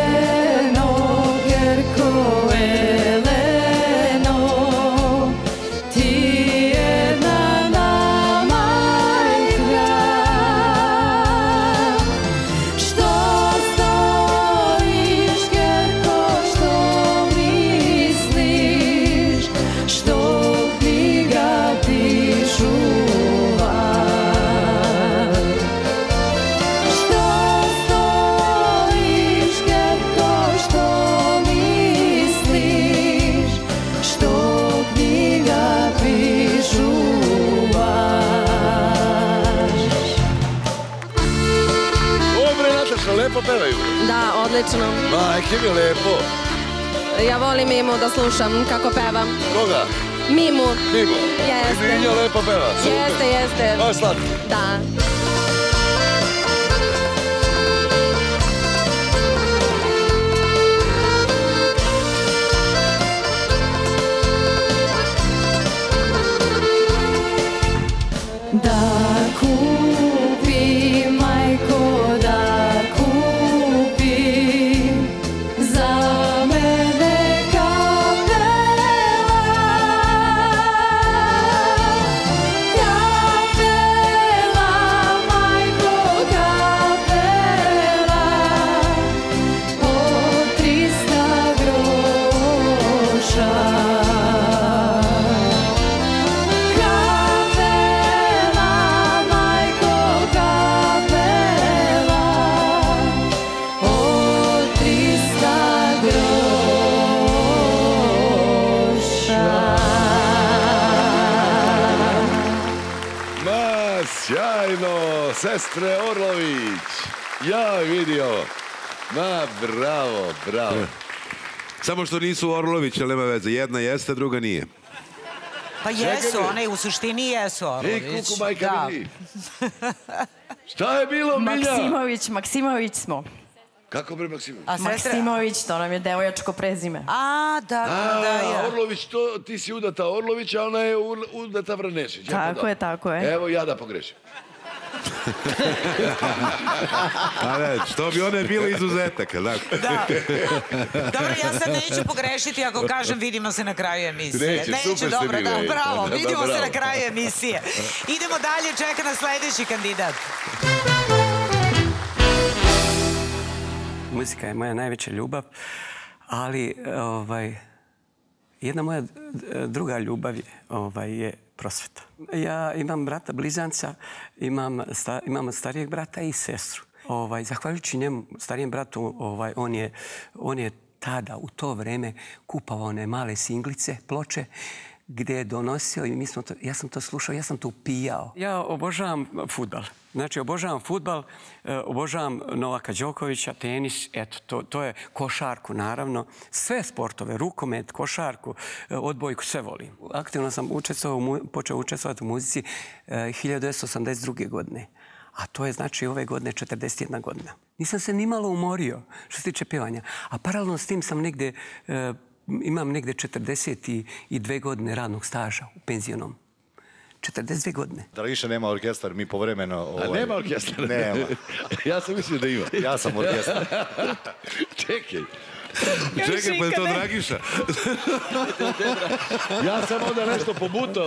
lepo pevaju? Da, odlično. Majke mi, lepo. Ja volim Mimu da slušam kako pevam. Koga? Mimu. Mimu? Jeste. I Minja lepo peva. Jeste, jeste. Ovo je slatko. Da. Da kupi, majko, da kupi za mene kapela, kapela, majko, kapela, po trista groša. Sjajno, sestre Orlović. Ja vidio. Ma, bravo, bravo. Samo što nisu Orlović, ali nema veze. Jedna jeste, druga nije. Pa jesu, one u suštini jesu Orlović. Ej, kuku, majka mi. Šta je bilo, Milja? Maksimović, Maksimović smo. Kako bre Maksimović? Maksimović, to nam je devojačko prezime. A, da, da, ja. Orlović, to, ti si udata Orlović, a ona je udata Vranešić. Tako je, tako je. Evo ja da pogrešim. A ne, što bi one bile izuzetak, da? Da. Dobro, ja sad neću pogrešiti ako kažem vidimo se na kraju emisije. Neće, super ste dobro, bili. da, bravo, Da, vidimo se bravo. na kraju emisije. Idemo dalje, čeka nas sledeći kandidat. Muzika je moja najveća ljubav, ali ovaj, jedna moja e, druga ljubav je, ovaj, je prosveta. Ja imam brata blizanca, imam, sta, imam starijeg brata i sestru. Ovaj, zahvaljujući njemu, starijem bratu, ovaj, on, je, on je tada, u to vreme, kupao one male singlice, ploče, gdje je donosio i mi smo to, ja sam to slušao, ja sam to upijao. Ja obožavam fudbal. Znači, obožavam fudbal, obožavam Novaka Đokovića, tenis, eto, to, to je košarku, naravno. Sve sportove, rukomet, košarku, odbojku, sve volim. Aktivno sam učestvovao, počeo učestvovati u muzici hiljadu devetsto osamdeset druge. godine. A to je znači ove godine četrdeset jedna godina. Nisam se ni malo umorio što se tiče pevanja. A paralelno s tim sam negde, e, imam negde četrdeset dve godine radnog staža u penzionom. četrdeset dve godine. Dragiša nema orkestar, mi povremeno... Ovaj... A nema orkestar? Nema. Ja sam mislio da ima. Ja sam orkestar. Čekaj. Čekaj, pa je to Dragiša. Ja sam onda nešto pobutao.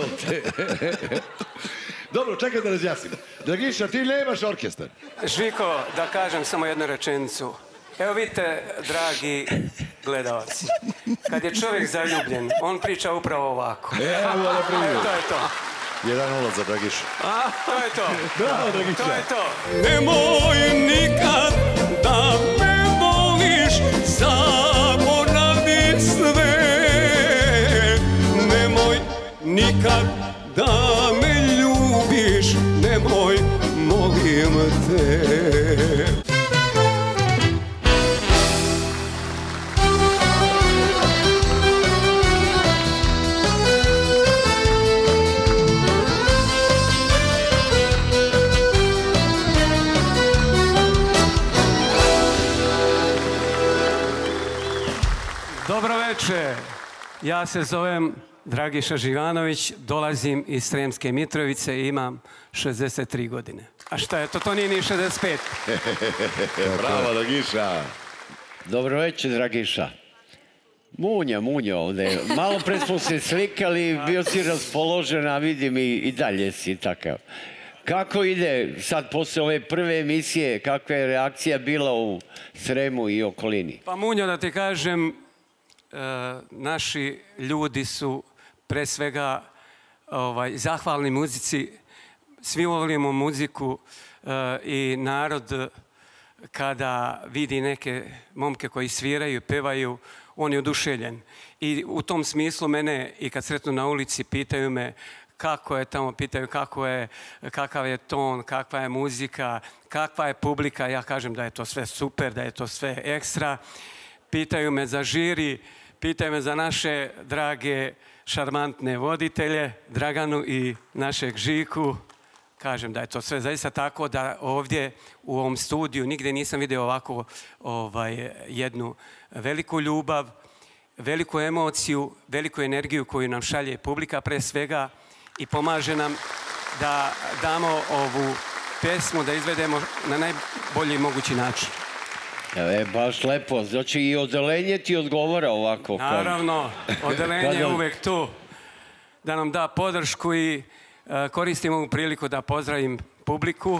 Dobro, čekaj da razjasnim. Dragiša, ti nemaš orkestar. Žiko, da kažem samo jednu rečenicu. Evo vidite, dragi gledalci, kad je čovjek zaljubljen, on priča upravo ovako. Evo da primjer. To je to. jedan nula za Dragišu. A, to je to. Bravo, Dragiša. To je to. Nemoj nikad da me voliš, zaboravi sve. Nemoj nikad da me ljubiš, nemoj, molim te. Dobro večer. Ja se zovem Dragiša Živanović, dolazim iz Sremske Mitrovice i imam šezdeset tri godine. A šta je to? To nije ni šezdeset pet. Bravo, Dragiša. Dobro večer, Dragiša. Munja, munja ovde. Malo pre smo se slikali, bio si raspoložen, a vidim i, i dalje si takav. Kako ide sad posle ove prve emisije, kakva je reakcija bila u Sremu i okolini? Pa Munjo, da ti kažem, e, naši ljudi su pre svega ovaj, zahvalni muzici. Svi volimo muziku e, i narod kada vidi neke momke koji sviraju, pevaju, on je oduševljen. I u tom smislu mene i kad sretnu na ulici pitaju me kako je tamo, pitaju kako je, kakav je ton, kakva je muzika, kakva je publika. Ja kažem da je to sve super, da je to sve ekstra. Pitaju me za žiri, pitaju me za naše drage, šarmantne voditelje, Draganu i našeg Žiku. Kažem da je to sve zaista tako, da ovdje u ovom studiju nigdje nisam vidio ovako ovaj, jednu veliku ljubav, veliku emociju, veliku energiju koju nam šalje publika pre svega i pomaže nam da damo ovu pesmu, da izvedemo na najbolji mogući način. E, baš lepo. Znači i odelenje ti odgovara ovako. Naravno, odelenje je uvek tu da nam da podršku i koristim ovu priliku da pozdravim publiku,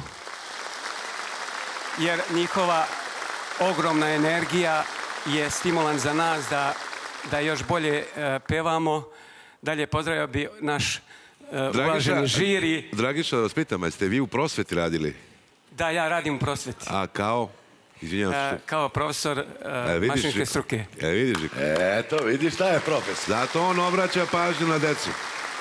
jer njihova ogromna energija je stimulan za nas da, da još bolje pevamo. Dalje pozdravio bi naš uvaženi žiri. Dragiša, da vas pitam, jeste vi u prosveti radili? Da, ja radim u prosveti. A kao? Izvinjavam se. Kao profesor mašinske struke. E, vidiš, Žiko. Eto, vidiš šta je profesor. Zato on obraća pažnju na decu.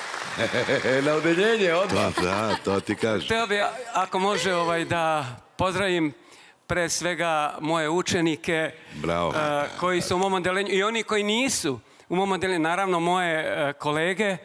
Na udeljenje odmah. Da, to ti kažem. Htio bi, ako može, da pozdravim pre svega moje učenike koji su u mom odeljenju i oni koji nisu u mom odeljenju, naravno moje kolege.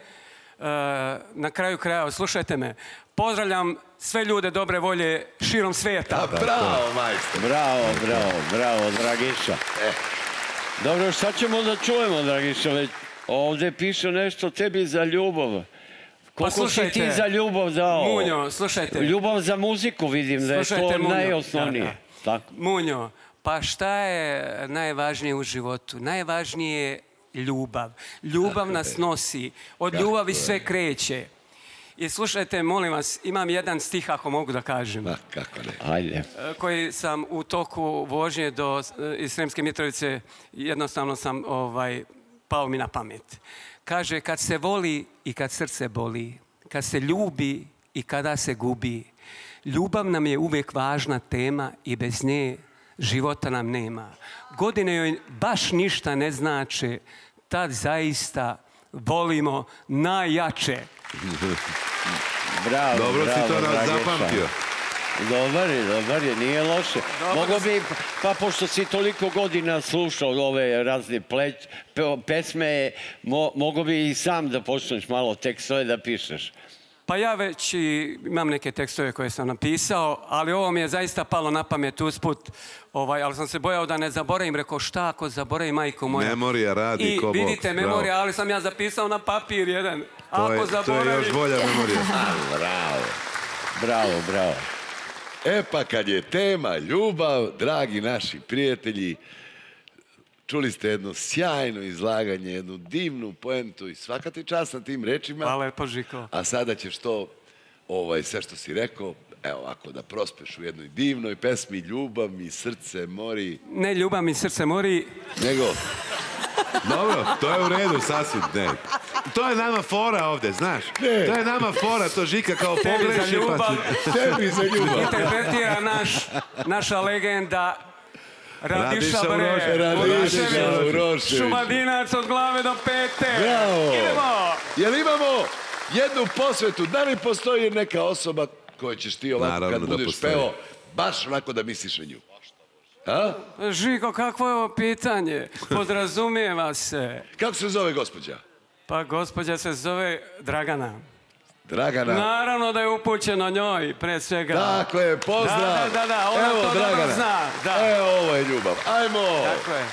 Na kraju kraja, slušajte me, pozdravljam sve ljude dobre volje širom svijeta. Bravo, majstor. Bravo, bravo, bravo, Dragiša. Dobro, šta ćemo da čujemo, Dragiša? Ovdje piše nešto tebi za ljubav. Koliko si ti za ljubav dao? Munjo, slušajte. Ljubav za muziku vidim da je to najosnovnije. Munjo, pa šta je najvažnije u životu? Najvažnije je ljubav. Ljubav nas nosi. Od ljubavi sve kreće. I slušajte, molim vas, imam jedan stih, ako mogu da kažem. Kako ne? Ajde. Koji sam u toku vožnje iz Sremske Mitrovice, jednostavno sam pao mi na pamet. Kaže, kad se voli i kad srce boli, kad se ljubi i kada se gubi, ljubav nam je uvijek važna tema i bez nje života nam nema. Godine joj baš ništa ne znače, tad zaista volimo najjače. Bravo, dobro si to zapamtio. Dobar je, dobar je, nije loše. Mogu bi, pa pošto si toliko godina slušao ove razne pesme, mogu bi i sam da počneš malo tekstove da pišeš. Pa ja već imam neke tekstove koje sam napisao, ali ovo mi je zaista palo na pamet usput, ali sam se bojao da ne zaboravim, rekao šta ako zaboravim, majko moja. Memorija radi ko Bog. I vidite, memorija, ali sam ja zapisao na papir jedan. To je još bolja memorija. Bravo, bravo, bravo. E pa kad je tema ljubav, dragi naši prijatelji, čuli ste jedno sjajno izlaganje, jednu divnu poentu i svaka ti čast na tim rečima. Hvala lepo, Žiko. A sada ćeš to, sve što si rekao, evo ovako da prospeš u jednoj divnoj pesmi Ljubav mi srce mori. Ne ljubav mi srce mori. Nego... Dobro, to je u redu, sasvim, ne. To je nama fora ovdje, znaš. To je nama fora, to Žika kao pogreši. Tebi za ljubav. Interpretira naša legenda Radiša Bre. Radiša Urošević. Šumadinac od glave do pete. Bravo. Idemo. Jel imamo jednu posvetu? Da li postoji neka osoba koju ćeš ti ovako kad budeš peo, baš onako da misliš na nju? Žiko, kakvo je ovo pitanje? Podrazumijeva se. Kako se zove gospođa? Pa gospođa se zove Dragana. Dragana? Naravno da je upućeno njoj, pre svega. Dakle, pozdrav. Da, da, da, ona to dobro zna. Evo, ovo je ljubav. Ajmo. Tako je.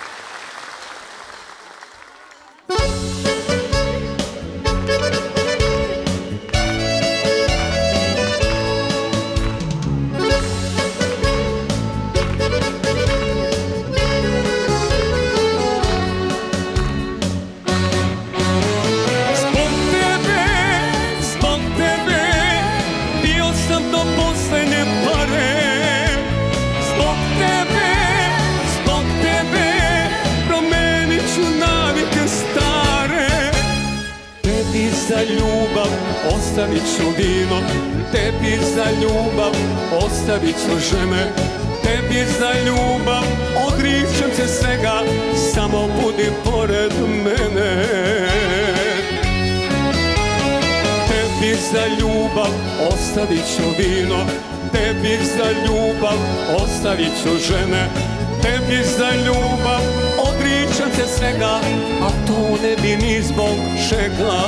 Za ljubav ostavit ću vino, tebi za ljubav ostavit ću žene, tebi za ljubav odričem se svega, samo budi pored mene. Tebi za ljubav ostavit ću vino, tebi za ljubav ostavit ću žene, tebi za ljubav odričem se svega, a to ne bi ni zbog čega.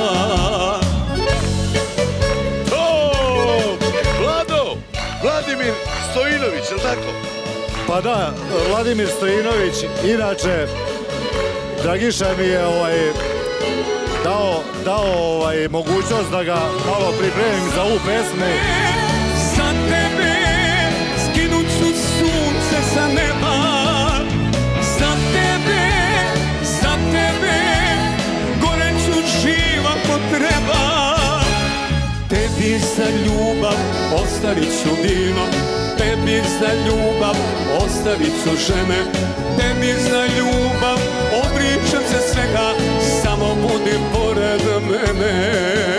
To! Vlado! Vladimir Stojinović, je li tako? Pa da, Vladimir Stojinović, inače, Dragiša mi je dao, dao mogućnost da ga malo pripremim za ovu pesmu. Za tebe skinut ću sunce sa neba, za tebe, za tebe gore ću živ ako treba. Tebi za ljubav ostavit ću vino, tebi za ljubav ostavit ću žene, tebi za ljubav odričem se svega, samo budi pored mene.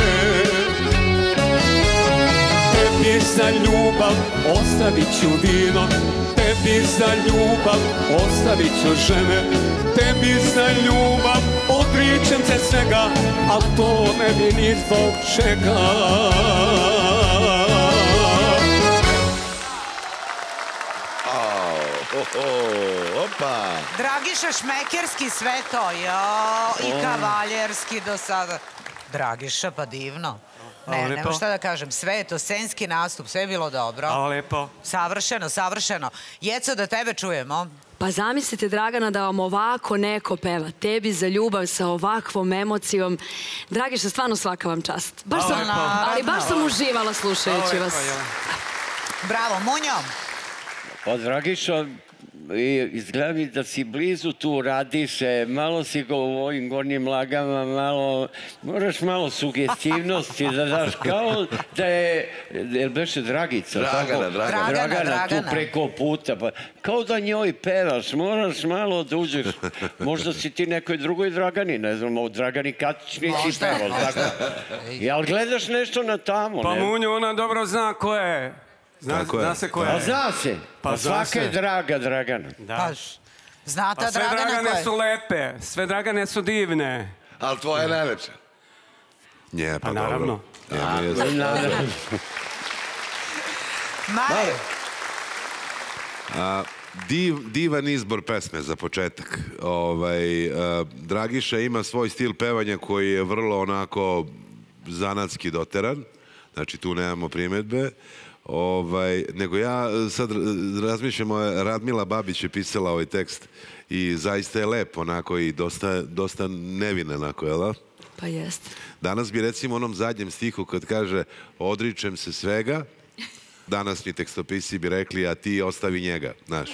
Tebi za ljubav ostavit ću vino, tebi za ljubav ostavit ću žene, tebi za ljubav odričem se svega, al to ne bi ni zbog čega. Opa! Dragiša šmekerski sve to, jo, i kavaljerski do sada. Dragiša, pa divno. Ne, nema šta da kažem, sve je to scenski nastup, sve je bilo dobro. Hvala lepo. Savršeno, savršeno. Jeco, da tebe čujemo. Pa zamislite, Dragana, da vam ovako neko peva, tebi za ljubav sa ovakvom emocijom. Dragiša, stvarno svaka vam čast. Ali baš sam uživala slušajući vas. Bravo, Munjo. Pa, Dragiša, izgleda mi da si blizu tu, radi se, malo si go u ovim gornjim lagama, malo, moraš malo sugestivnosti da daš, kao da je, jel beše Dragica? Dragana, Dragana. Dragana, tu preko puta, pa kao da njoj pevaš, moraš malo da uđeš, možda si ti nekoj drugoj Dragani, ne znam, o Dragani Katić nisi pevao, tako? Jel gledaš nešto na tamo? Pa Munju, ona dobro zna ko je. Zna se ko je. Pa zna se. Pa svaka je draga Dragana. Pa, zna ta Dragana koja je. Pa sve Dragane su lepe, sve Dragane su divne. Ali tvoja je najlepša. Nje, pa dobro. Naravno. Mare. Divan izbor pesme za početak. Dragiša ima svoj stil pevanja koji je vrlo onako zanatski doteran. Znači tu nemamo primedbe. Nego ja sad razmišljam, Radmila Babić je pisala ovaj tekst i zaista je lep onako i dosta nevin onako, jel da? Pa jeste. Danas bi recimo u onom zadnjem stihu kad kaže odričem se svega, današnji tekstopisi bi rekli a ti ostavi njega, znaš.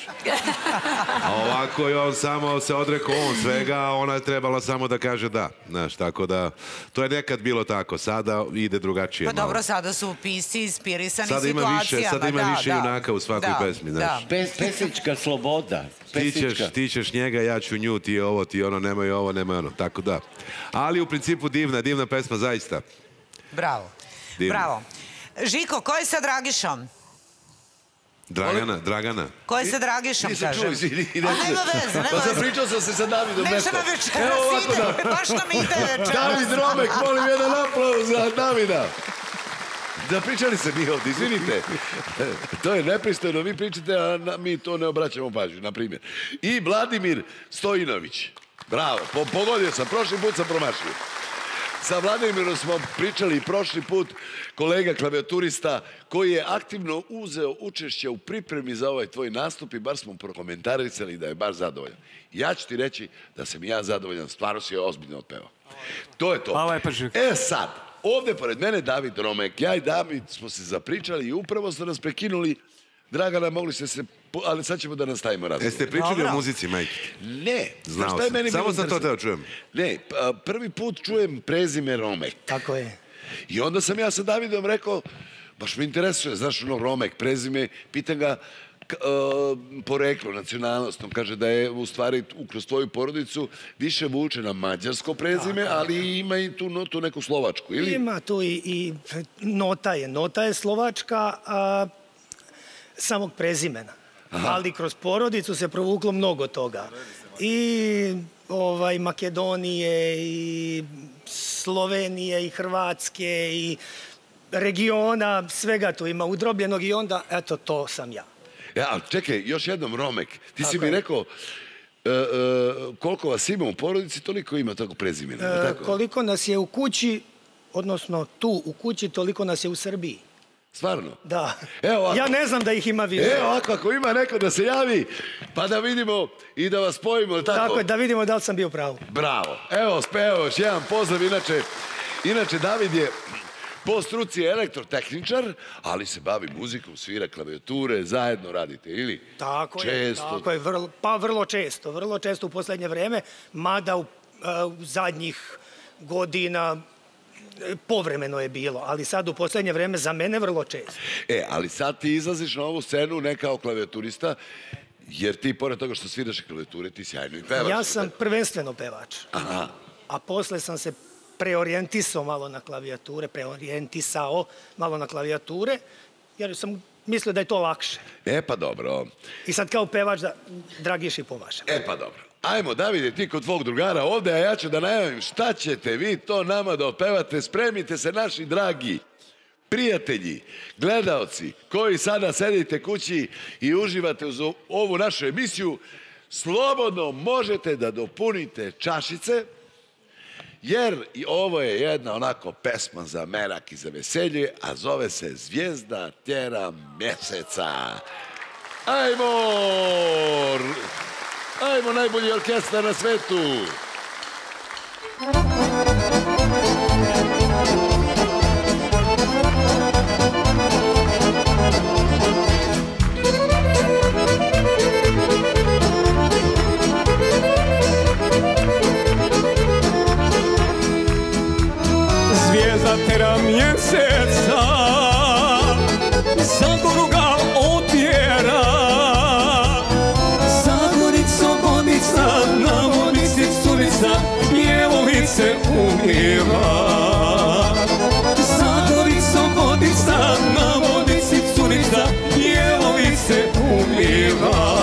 A ovako je on samo se odrekao on svega, a ona je trebala samo da kaže da, znaš, tako da to je nekad bilo tako, sada ide drugačije. Pa dobro, sada su pisci inspirisani situacijama. Sada ima više junaka u svakoj pesmi, znaš. Pesnička sloboda. Ti ćeš njega, ja ću nju, ti ovo, ti ono, nemoj ovo, nemoj ono, tako da. Ali u principu divna, divna pesma, zaista. Bravo, bravo. Žiko, ko je sa Dragišom? Dragana, Dragana. Ko je sa Dragišom, kažem? Nisam čuo, izvini. Nema veze, nema veze. Pa zapričao sam se sa Davidom nešto. Nešto na večeras ide, baš nam ide večeras. David Romek, molim jedan aplauz za Davida. Zapričali se mi ovdje, izvinite. To je nepristojno, vi pričate, a mi to ne obraćamo pažnju, na primjer. I Vladimir Stojinović. Bravo, pogodio sam, prošli put sam promašio. Sa Vladimirom smo pričali i prošli put, kolega klavijaturista koji je aktivno uzeo učešće u pripremi za ovaj tvoj nastup i bar smo prokomentarisali da je baš zadovoljan. Ja ću ti reći da sam i ja zadovoljan, stvarno si je ozbiljno otpevao. To je to. E sad, ovdje pored mene David Romek, ja i David smo se zapričali i upravo ste nas prekinuli. Dragana, mogli ste se, ali sad ćemo da nastavimo razgovor. Jeste pričali o muzici, majke? Ne. Znao sam. Samo sam to teo čujem. Ne, prvi put čujem prezime Romek. Tako je. I onda sam ja sa Davidom rekao, baš me interesuje, znaš ono Romek, prezime, pitan ga poreklo, nacionalnost. On kaže da je u stvari kroz tvoju porodicu više vuče na mađarsko prezime, ali ima i tu neku slovačku, ili? Ima tu i nota je. Nota je slovačka, samog prezimena. Ali kroz porodicu se provuklo mnogo toga. I Makedonije, i Slovenije, i Hrvatske, i regiona, svega tu ima udrobljenog i onda, eto, to sam ja. Ja, ali čekaj, još jednom, Romek, ti si mi rekao koliko vas ima u porodici, toliko ima tako prezimena. Koliko nas je u kući, odnosno tu u kući, toliko nas je u Srbiji. Stvarno? Da. Ja ne znam da ih ima više. Evo ovako, ako ima neko da se javi, pa da vidimo i da vas spojimo, tako? Tako je, da vidimo da li sam bio pravo. Bravo. Evo, evo još jedan pozdrav, inače, inače David je po struci elektrotehničar, ali se bavi muzikom, svira klavijature, zajedno radite, ili? Tako je, tako je, pa vrlo često, vrlo često u poslednje vreme, mada u zadnjih godina povremeno je bilo, ali sad u poslednje vreme za mene vrlo često. E, ali sad ti izlaziš na ovu scenu ne kao klavijaturista, jer ti, pored toga što sviraš klavijature, ti sjajno i pevaš. Ja sam prvenstveno pevač, a posle sam se preorijentisao malo na klavijature, preorijentisao malo na klavijature, jer sam mislio da je to lakše. E, pa dobro. I sad kao pevač da Dragiš i pomažem. E, pa dobro. Ajmo, Davide, ti kod tvog drugara ovde, a ja ću da najavim šta ćete vi to nama da opevate. Spremite se, naši dragi prijatelji, gledaoci, koji sada sedite kući i uživate uz ovu našu emisiju, slobodno možete da dopunite čašice, jer ovo je jedna onako pesma za merak i za veselje, a zove se Zvijezda tjera mjeseca. Ajmo! Ajmo, najbolji orkestar na svetu! Zvijezda tera mjeseca, za goru ga otjera, Zagorico vodica, na vodici curica, pjevovice umiva. Zagorico vodica, na vodici curica, pjevovice umiva.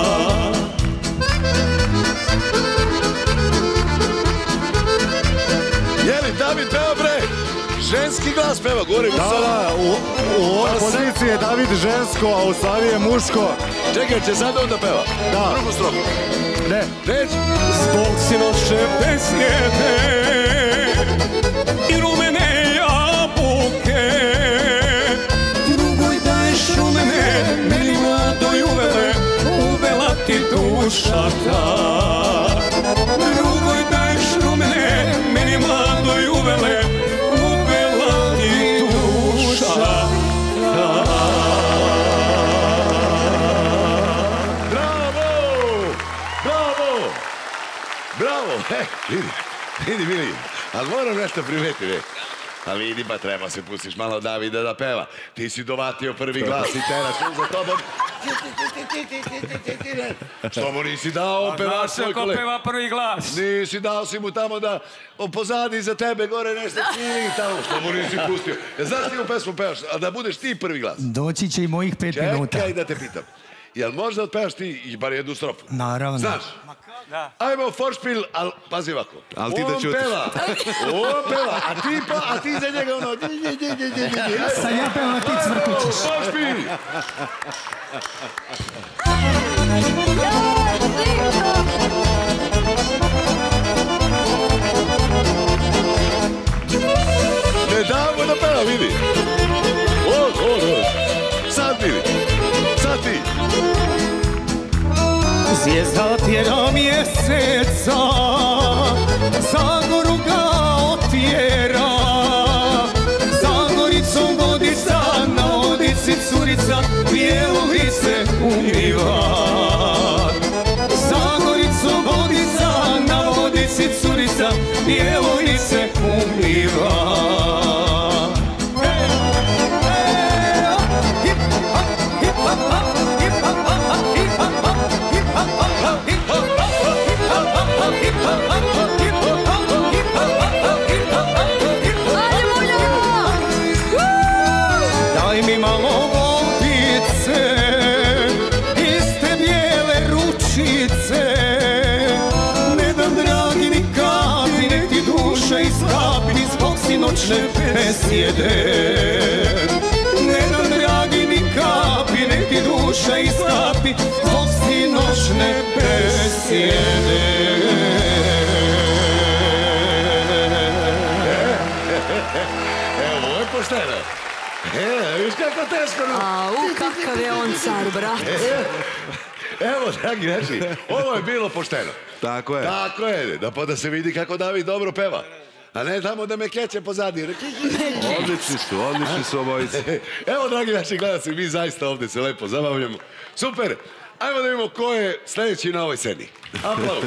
David peva, bre, ženski glas peva, gore u Da, da, u ovoj poziciji je David žensko, a u stvari je muško. Čekaj, će sad onda peva? Da. Drugu strofu. Ne. Reći. Zbog sinoće pesjete i rumene jabuke, drugoj daješ rumene, meni mladoj uvele, uvela ti duša ta. Drugoj daješ rumene, meni mladoj uvele, uvela ti duša ta. Bravo! Bravo! Bravo! E, vidi, vidi, vidi. Ali moram nešto primetiti, ne? A vidi, pa treba se pustiš malo Davida da peva. Ti si dovatio prvi glas i teraš tu za tobom. Što mu nisi dao pevač svoj kole? Znaš ko peva prvi glas? Nisi dao si mu tamo da pozadi za tebe gore nešto čini tamo. Što mu nisi pustio? Znaš ti u pesmu pevaš, a da budeš ti prvi glas? Doći će i mojih pet minuta. Čekaj da te pitam. Jel možda otpevaš ti i bar jednu strofu? Naravno. Znaš? Ajmo Foršpil, ali pazi ovako. Ali ti da čutiš. On peva, on peva, a ti pa, a ti za njega ono... Sad ja pevam, a ti cvrkućiš. Foršpil! Ne damo da peva, vidi. Od, od, od. Sad vidi. Sad ti. Zvijezda tjera mjeseca, Zagoru ga otjera, Zagoricom vodica, na vodici curica, pjevovice umiva. Zagoricom vodica, na vodici curica, pjevovice umiva. Daj mi malo vodice, iste bijele ručice, ne dam dragi ni kapi, nek ti duša iskapi, ni zbog sinoće noćne besjede. Ne nam dragi ni kapi, nek ti duša iskapi zbog sinoćne besjede. Evo, ovo je pošteno. E, viš kako teško. Au, kakav je on car, brat. Evo, dragi naši, ovo je bilo pošteno. Tako je. Tako je, da pa da se vidi kako David dobro peva. A ne tamo da me keće pozadnji. Odlični su, odlični su obojice. Evo, dragi naši gledalci, mi zaista ovdje se lepo zabavljamo. Super. Ajmo da vidimo ko je sljedeći na ovoj sceni. Aplauz.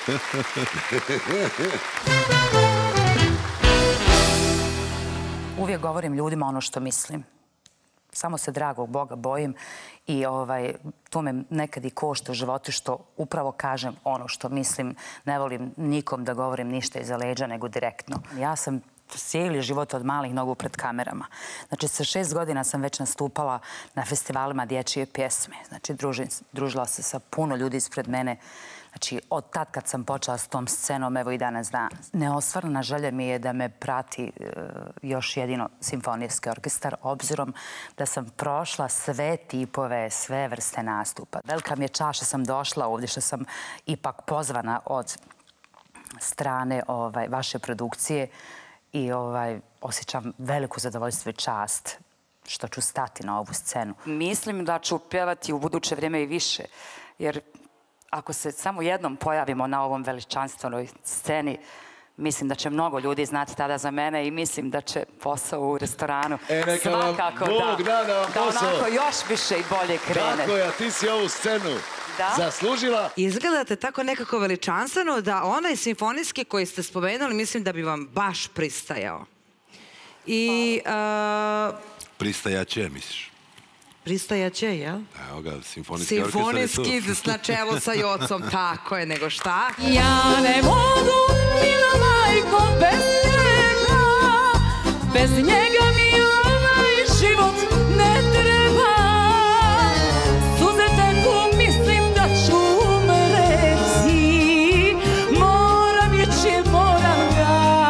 Uvijek govorim ljudima ono što mislim. Samo se dragog Boga bojim i ovaj, to me nekad i košta u životu što upravo kažem ono što mislim. Ne volim nikom da govorim ništa iza leđa nego direktno. Ja sam cijeli život od malih nogu pred kamerama. Znači, sa šest godina sam već nastupala na festivalima dječje pjesme. Znači, družim, družila se sa puno ljudi ispred mene. Znači, od tad kad sam počela s tom scenom, evo i danas dan. Neostvarna želja mi je da me prati e, još jedino simfonijski orkestar, obzirom da sam prošla sve tipove, sve vrste nastupa. Velika mi je čast što sam došla ovdje, što sam ipak pozvana od strane ovaj, vaše produkcije i ovaj, osjećam veliku zadovoljstvo i čast što ću stati na ovu scenu. Mislim da ću pjevati u buduće vrijeme i više, jer ako se samo jednom pojavimo na ovom veličanstvenoj sceni, mislim da će mnogo ljudi znati tada za mene i mislim da će posao u restoranu e, neka svakako Bog da, da, vam da posao. onako još više i bolje krene. Tako je, a ti si ovu scenu da? zaslužila. Izgledate tako nekako veličanstveno da onaj simfonijski koji ste spomenuli mislim da bi vam baš pristajao. I... Uh, Pristajaće, misliš? Pristajaće, jel? Evo ga, simfonijski orkestar je tu. Simfonijski, znači evo sa Jocom, tako je, nego šta? Ja ne mogu, mila majko, bez njega, bez njega mi ovaj život ne treba. Suze teku, mislim da ću umreti, moram ići, moram ga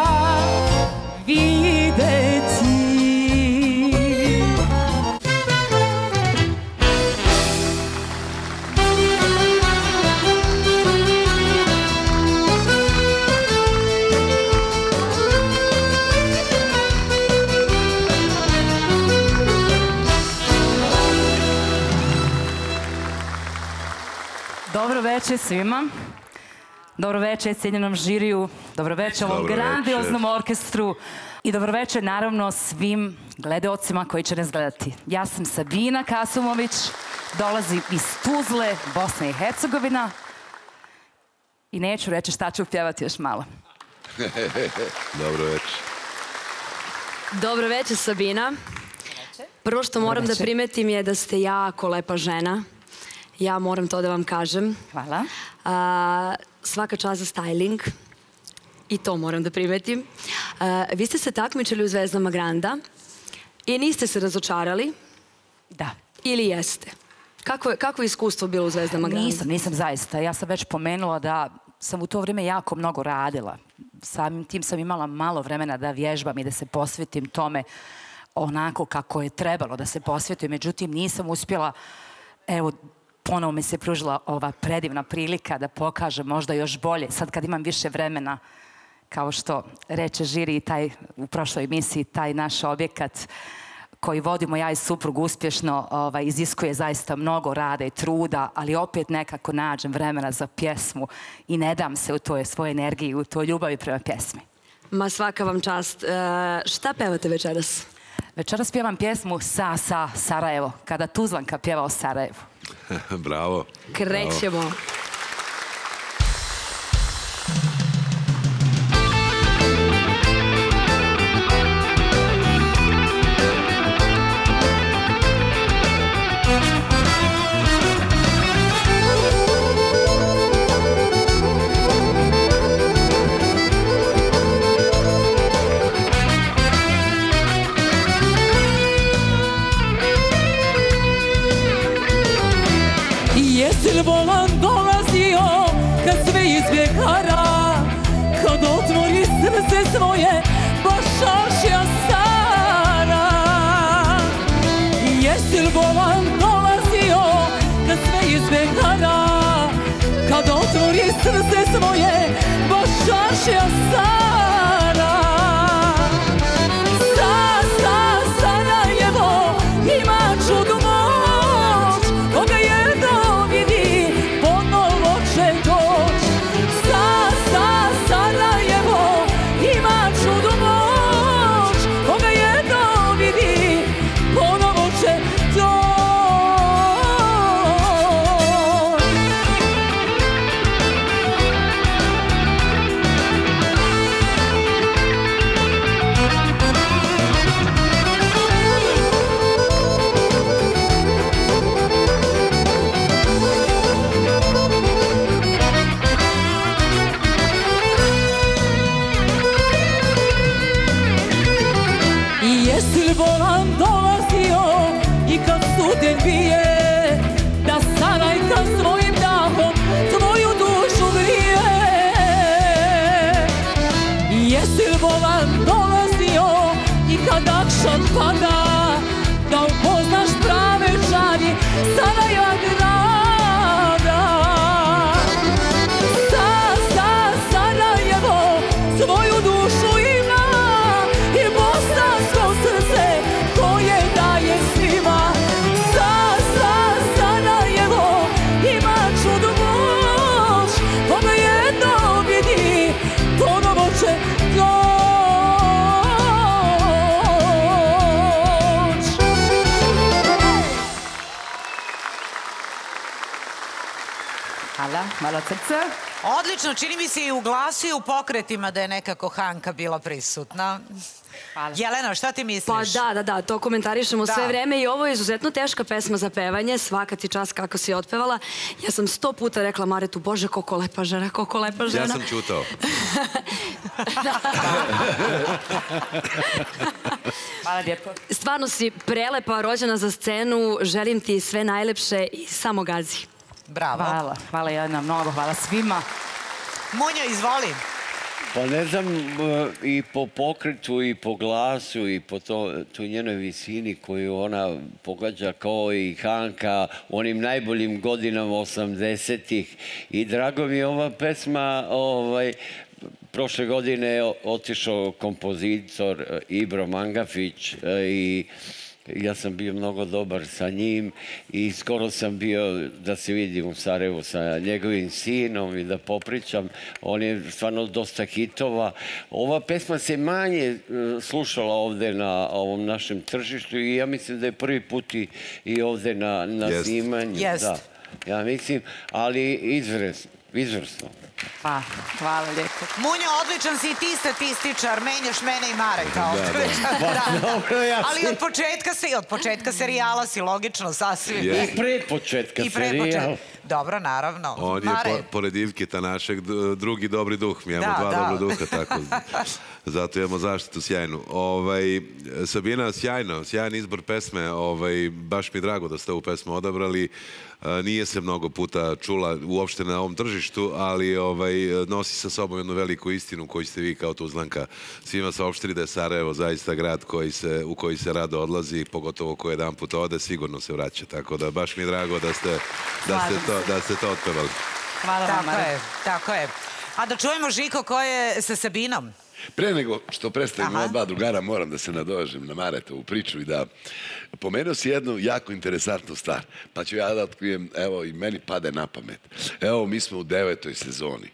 videti. Dobro večer svima. Dobro večer cijenjenom žiriju. Dobro večer ovom grandioznom orkestru. I dobro večer naravno svim gledaocima koji će nas gledati. Ja sam Sabina Kasumović. Dolazim iz Tuzle, Bosna i Hercegovina. I neću reći šta ću pjevati još malo. Dobro večer. Dobro večer, Sabina. Prvo što moram da primetim je da ste jako lepa žena. Ja moram to da vam kažem. Hvala. A, svaka čast za styling. I to moram da primetim. A, vi ste se takmičili u Zvezdama Granda i niste se razočarali? Da. Ili jeste? Kako je, kako je iskustvo bilo u Zvezdama Granda? Nisam, nisam zaista. Ja sam već pomenula da sam u to vrijeme jako mnogo radila. Samim tim sam imala malo vremena da vježbam i da se posvetim tome onako kako je trebalo da se posvetim. Međutim, nisam uspjela, evo, ponovo mi se pružila ova predivna prilika da pokažem možda još bolje. Sad kad imam više vremena, kao što reče žiri taj, u prošloj emisiji, taj naš objekat koji vodimo ja i suprug uspješno, ovaj, iziskuje zaista mnogo rada i truda, ali opet nekako nađem vremena za pjesmu i ne dam se u toj svojoj energiji, u toj ljubavi prema pjesmi. Ma svaka vam čast. E, šta pevate večeras? Večeras pjevam pjesmu Sa, sa, Sarajevo, kada Tuzlanka pjeva o Sarajevu. Bravo. Krećemo. Bravo. Jesi volan dolazio kad sve izbjegara, kad otvori srce svoje baš šašija stara. Jesi li volan dolazio kad sve izbegara, kad otvori srce svoje, baš šašija stara. Sa, sa, Sarajevo ima čudnu moć, koga jedno vidi, ponovo će doć. Sa, sa, Sarajevo ima čudnu moć, koga jedno vidi, ponovo će doć. Jesi li volan dolazio i kad suden bije, da Sarajka svojim dahom tvoju dušu grije? Jesi li volan dolazio i kad akšan pada, da upoznaš prave žari Sarajeva grada? Sa, sa, Sarajevo svoju dušu ima i bosansko srce koje daje svima. Sa, sa, Sarajevo ima čudnu moć, koga jedno vidi, ponovo će doć. Hvala, malo srce. Odlično, čini mi se i u glasu i u pokretima da je nekako Hanka bila prisutna. Jelena, šta ti misliš? Pa da, da, da, to komentarišemo Da. sve vreme i ovo je izuzetno teška pesma za pevanje, svaka ti čast kako si je otpevala. Ja sam sto puta rekla Maretu, Bože, koliko lepa žena, koliko lepa žena. Ja sam čutao. Hvala lijepo. Stvarno si prelepa, rođena za scenu, želim ti sve najlepše i samo gazi. Bravo. Hvala, hvala Jelena, mnogo hvala svima. Munja, izvoli. Pa ne znam, e, i po pokretu i po glasu i po to, toj njenoj visini koju ona pogađa kao i Hanka u onim najboljim godinama osamdesetih. I drago mi je ova pesma, ovaj, prošle godine je otišao kompozitor e, Ibro Mangafić e, i ja sam bio mnogo dobar sa njim i skoro sam bio da se vidim u Sarajevu sa njegovim sinom i da popričam. On je stvarno dosta hitova. Ova pesma se manje e, slušala ovde na ovom našem tržištu i ja mislim da je prvi put i, i ovde na, na Jest. snimanju. Jest. Da, ja mislim, ali izvrsno. Izvrsno. Pa, hvala lijepo. Munja, odličan si i ti statističar, menjaš mene i Mareka. Da, da. Da. Pa, dobro, ja Ali sam- od početka si, od početka serijala si logično sasvim. I pre početka I pre serijal. početka. Dobro, naravno. On je Mare. po, pored Ivketa našeg d- drugi dobri duh. Mi imamo Da, dva da. dobra duha, tako. Zato imamo zaštitu sjajnu. Ovaj, Sabina, sjajno, sjajan izbor pesme. Ovaj, baš mi je drago da ste ovu pesmu odabrali. A, nije se mnogo puta čula uopšte na ovom tržištu, ali ovaj, nosi sa sobom jednu veliku istinu koju ste vi kao Tuzlanka svima saopštili da je Sarajevo zaista grad koji se, u koji se rado odlazi, pogotovo ko jedan put ode, sigurno se vraća. Tako da baš mi je drago da ste, da ste, to, da ste to otpevali. Hvala vam, Tako Mare. je, tako je. A da čujemo Žiko ko je sa Sabinom. Pre nego što predstavim Aha. ova dva drugara, moram da se nadovežem na Maretovu priču i da pomenuo si jednu jako interesantnu stvar. Pa ću ja da otkrijem, evo i meni pade na pamet. Evo, mi smo u devetoj sezoni.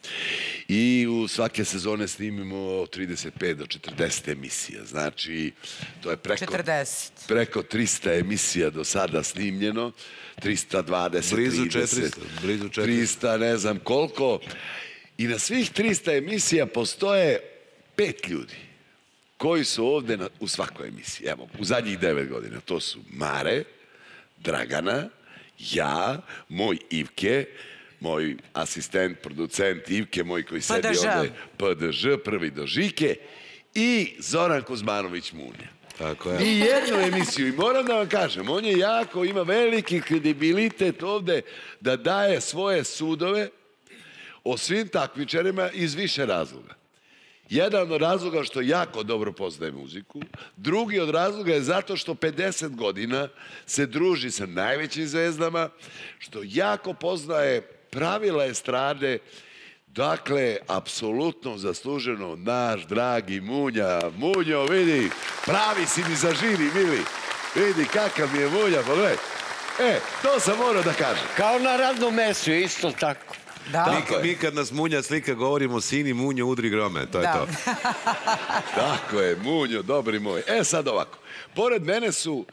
I u svake sezone snimimo od trideset pet do četrdeset emisija. Znači, to je preko, četrdeset. preko trista emisija do sada snimljeno. trista dvadeset, Blizu trideset, četiristo, blizu četiristo. trista, ne znam koliko. I na svih trista emisija postoje pet ljudi koji su ovde na, u svakoj emisiji. Evo, u zadnjih devet godina. To su Mare, Dragana, ja, moj Ivke, moj asistent, producent Ivke, moj koji sedi P D Ž. ovde, P D Ž, prvi do Žike, i Zoran Kuzmanović Munja. Tako je. I jednu emisiju. I moram da vam kažem, on je jako, ima veliki kredibilitet ovde da daje svoje sudove o svim takmičarima iz više razloga. Jedan od razloga što jako dobro poznaje muziku, drugi od razloga je zato što pedeset godina se druži sa najvećim zvezdama, što jako poznaje pravila estrade. Dakle, apsolutno zasluženo naš dragi Munja. Munjo, vidi, pravi si mi za žiri, mili. Vidi kakav mi je Munja, pogledaj. E, to sam morao da kažem. Kao na radnom mesu, isto tako. Mi kad nas Munja slika govorimo sini Munjo udri grome, to je to. Tako je, Munjo, dobri moj. E sad ovako, pored mene su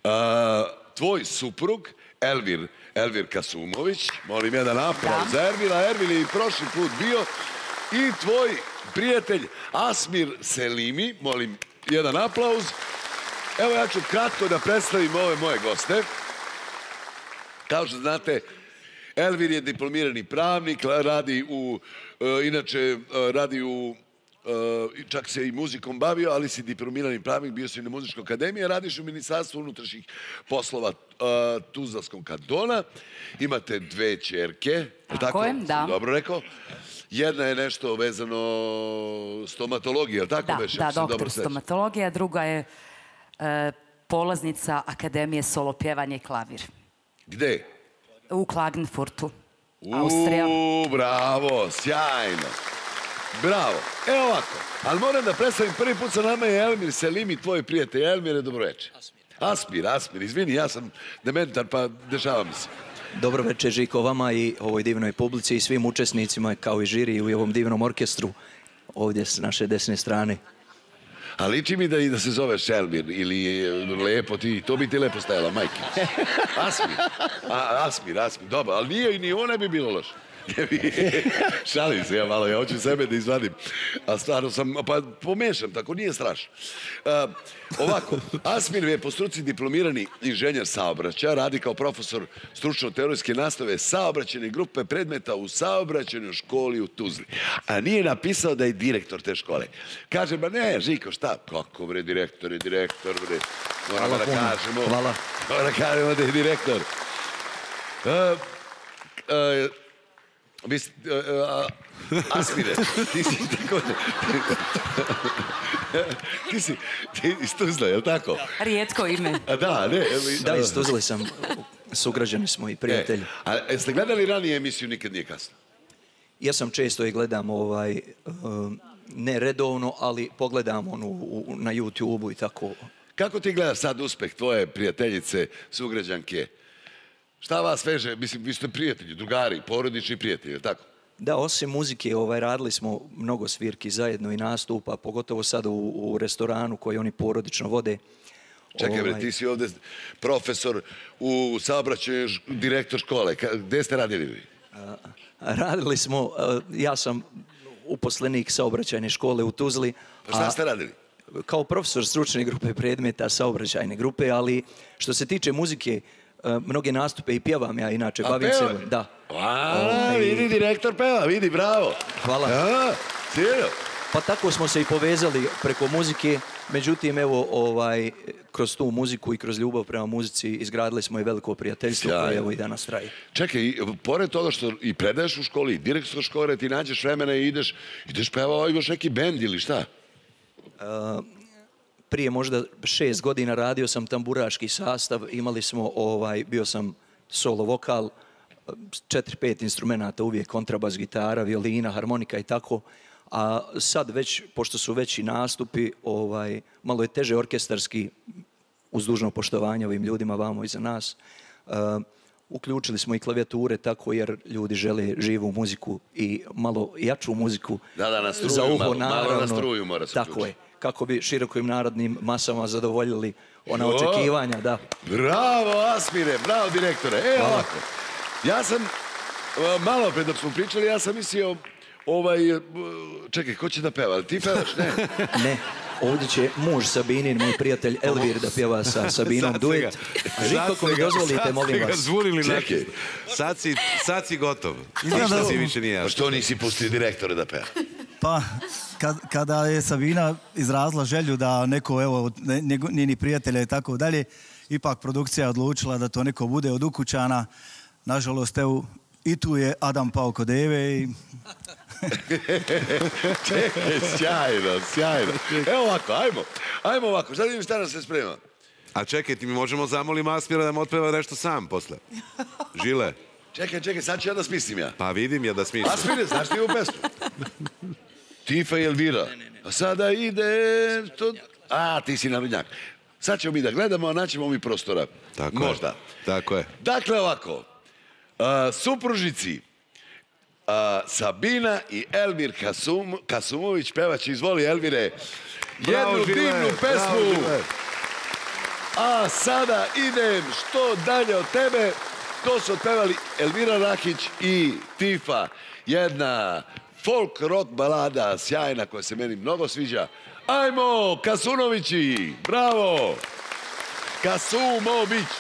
tvoj suprug, Elvir, Elvir Kasumović, molim jedan aplauz za Ervila, Ervil je i prošli put bio, i tvoj prijatelj Asmir Selimi, molim jedan aplauz. Evo ja ću kratko da predstavim ove moje goste. Kao što znate, Elvir je diplomirani pravnik, radi u, inače radi u, čak se i muzikom bavio, ali si diplomirani pravnik, bio si na muzičkoj akademiji, radiš u Ministarstvu unutrašnjih poslova Tuzlanskog kantona, imate dve ćerke, tako je, da. Dobro rekao. Jedna je nešto vezano stomatologija, tako da, već? Da, doktor stomatologija, druga je polaznica Akademije solopjevanje i klavir. Gde? U Klagenfurtu, Austrija. Uuu, bravo, sjajno. Bravo. Evo ovako, ali moram da predstavim, prvi put sa nama je Elmir Selimi, tvoj prijatelj. Elmire, dobroveče. Asmir, Asmir, izvini, ja sam dementar, pa dešava mi se. Dobro večer, Žiko, vama i ovoj divnoj publici i svim učesnicima, kao i žiri u ovom divnom orkestru, ovdje s naše desne strane. A liči mi da i da se zoveš Elmir ili lepo ti, to bi ti lepo stajala, majke. Asmir, Asmir, Asmir, dobro, ali nije i ni ovo ne bi bilo loše. Šalim se ja malo, ja hoću sebe da izvadim. A stvarno sam, pa pomešam, tako nije strašno. Ovako, Asmir je po struci diplomirani inženjer saobraćaja, radi kao profesor stručno-teorijske nastave saobraćajne grupe predmeta u saobraćajnoj školi u Tuzli. A nije napisao da je direktor te škole. Kaže, ba ne, Žiko, šta? Kako bre, direktor je direktor, bre. Moramo da kažemo. Hvala. Moramo da kažemo da je direktor. Asmire, ti si tako... Ti si iz Tuzla, je li tako? Rijetko ime. Da, ne. Da, iz Tuzle sam. Sugrađani smo i prijatelji. A jeste gledali ranije emisiju Nikad nije kasno? Ja sam često i gledam, ovaj, ne redovno, ali pogledam na YouTube-u i tako. Kako ti gledaš sad uspeh tvoje prijateljice, sugrađanke? Šta vas veže? Mislim, vi ste prijatelji, drugari, porodični prijatelji, tako? Da, osim muzike, radili smo mnogo svirki zajedno i nastupa, pogotovo sad u restoranu koji oni porodično vode. Čekaj bre, ti si ovdje profesor u saobraćaju, direktor škole. Gde ste radili vi? Radili smo, ja sam uposlenik saobraćajne škole u Tuzli. Pa šta ste radili? Kao profesor stručne grupe predmeta saobraćajne grupe, ali što se tiče muzike, mnoge nastupe i pjevam ja, inače, bavim se... Da. A, vidi, direktor peva, vidi, bravo. Hvala. Pa tako smo se i povezali preko muzike, međutim, evo, kroz tu muziku i kroz ljubav prema muzici izgradili smo i veliko prijateljstvo koje evo i danas traje. Čekaj, pored toga što i predaješ u školi, i direktor škole, ti nađeš vremena i ideš, ideš pevao, imaš neki bend ili šta? Prije možda šest godina radio sam tamburaški sastav, imali smo, bio sam solo vokal, četiri, pet instrumenta, uvijek kontrabas, gitara, violina, harmonika i tako. A sad već, pošto su veći nastupi, malo je teže orkestarski, uz dužno poštovanje ovim ljudima vamo iza nas. Uključili smo i klavijature tako jer ljudi žele živu muziku i malo jaču muziku. Da, da, na struju, malo na struju mora se uključiti. Tako je, kako bi širokim narodnim masama zadovoljili ona očekivanja, da. Bravo, Asmire, bravo, direktore. E, ovako, ja sam, malo pre dok smo pričali, ja sam mislio, ovaj, čekaj, ko će da peva? Ti pevaš, ne? Ne. Ovdje će muž Sabinin, moj prijatelj Elvir, da pjeva sa Sabinom duet. A Žiko, ako mi dozvolite, molim vas. Čekaj, sad si gotov. Ništa si više nije jasno. Pa što nisi pustio direktore da peva? Pa, kada je Sabina izrazila želju da neko, evo, njeni prijatelja i tako dalje, ipak produkcija je odlučila da to neko bude od ukućana. Nažalost, evo, i tu je Adam pao kod Eve i... Čekaj, sjajno, sjajno. Evo ovako, ajmo. Ajmo ovako, sad vidim šta nam se sprema. A čekaj, ti mi možemo zamolim Asmira da mu otpeva nešto sam posle. Žile. Čekaj, čekaj, sad ću ja da smislim ja. Pa vidim ja da smislim. Asmire, znaš ti ovu pesmu? Tifa i Elvira. A sada ide... A, ti si narodnjak. Sad ćemo mi da gledamo, a naćemo mi prostora. Tako Možda. je. Tako je. Dakle, ovako. Supružnici Sabina i Elvir Kasumović pevaće. Izvoli, Elvire. Jednu divnu pesmu. A sada idem što dalje od tebe. To su otpevali Elvira Rahić i Tifa. Jedna folk rock balada sjajna koja se meni mnogo sviđa. Ajmo, Kasunovići! Bravo! Kasumović!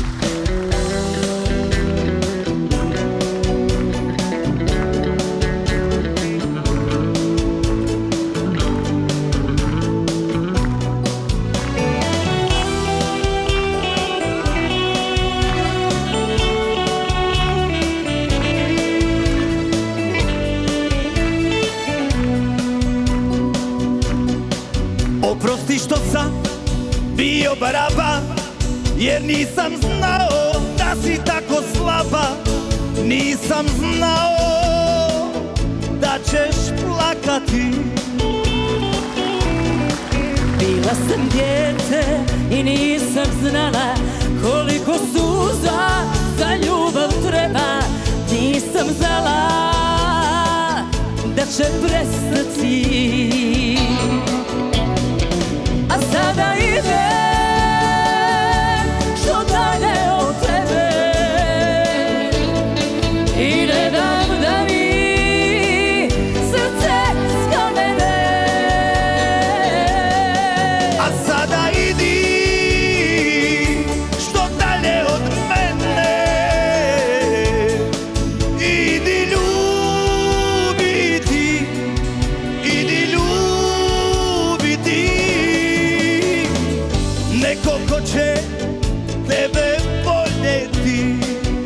Oprosti što sam bio baraba, jer nisam znao da si tako slaba. Nisam znao da ćeš plakati. Bila sam dijete i nisam znala koliko suza za ljubav treba. Nisam znala da će prestati. A sada idem što dalje od tebe i ne dam da mi srce skamene. A sada idi što dalje od mene. Idi ljubiti, idi ljubiti neko ko će tebe voljeti.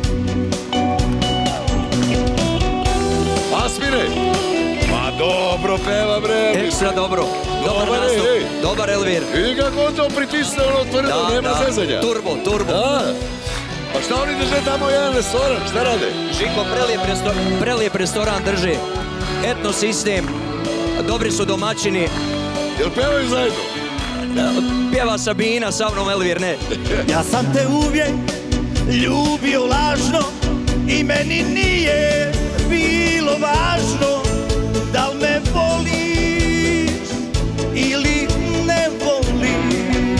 Asmire! Ma dobro peva, bre! Ekstra dobro. Dobar nastup. Dobar Elvir. Vidi kako on to pritisne, ono tvrdo, nema zezanja. Turbo, turbo. Pa šta oni drže tamo jedan restoran? Šta rade? Žiko, prelijep restoran drži. Etno sistem. Dobri su domaćini. Jel pevaju zajedno? Pjeva Sabina, sa mnom Elvir, ne. Ja sam te uvijek ljubio lažno i meni nije bilo važno da li me voliš ili ne voliš.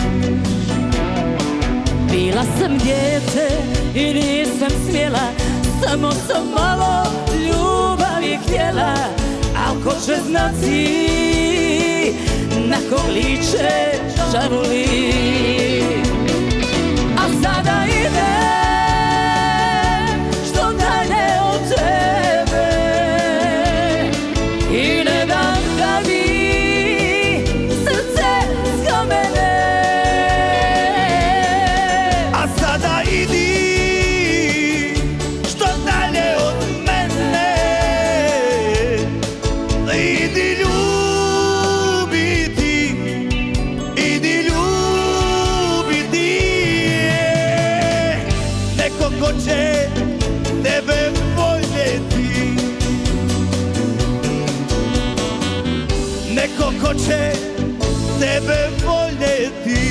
Bila sam dijete i nisam smjela, samo sam malo ljubavi htjela. Al ko će znati na kog liče žavoli. A sada idem što dalje od tebe i ne dam da mi srce skamene. A sada idi što dalje od mene. Idi ljubiti, idi ljubiti neko ko će tebe voljeti. Neko ko će tebe voljeti.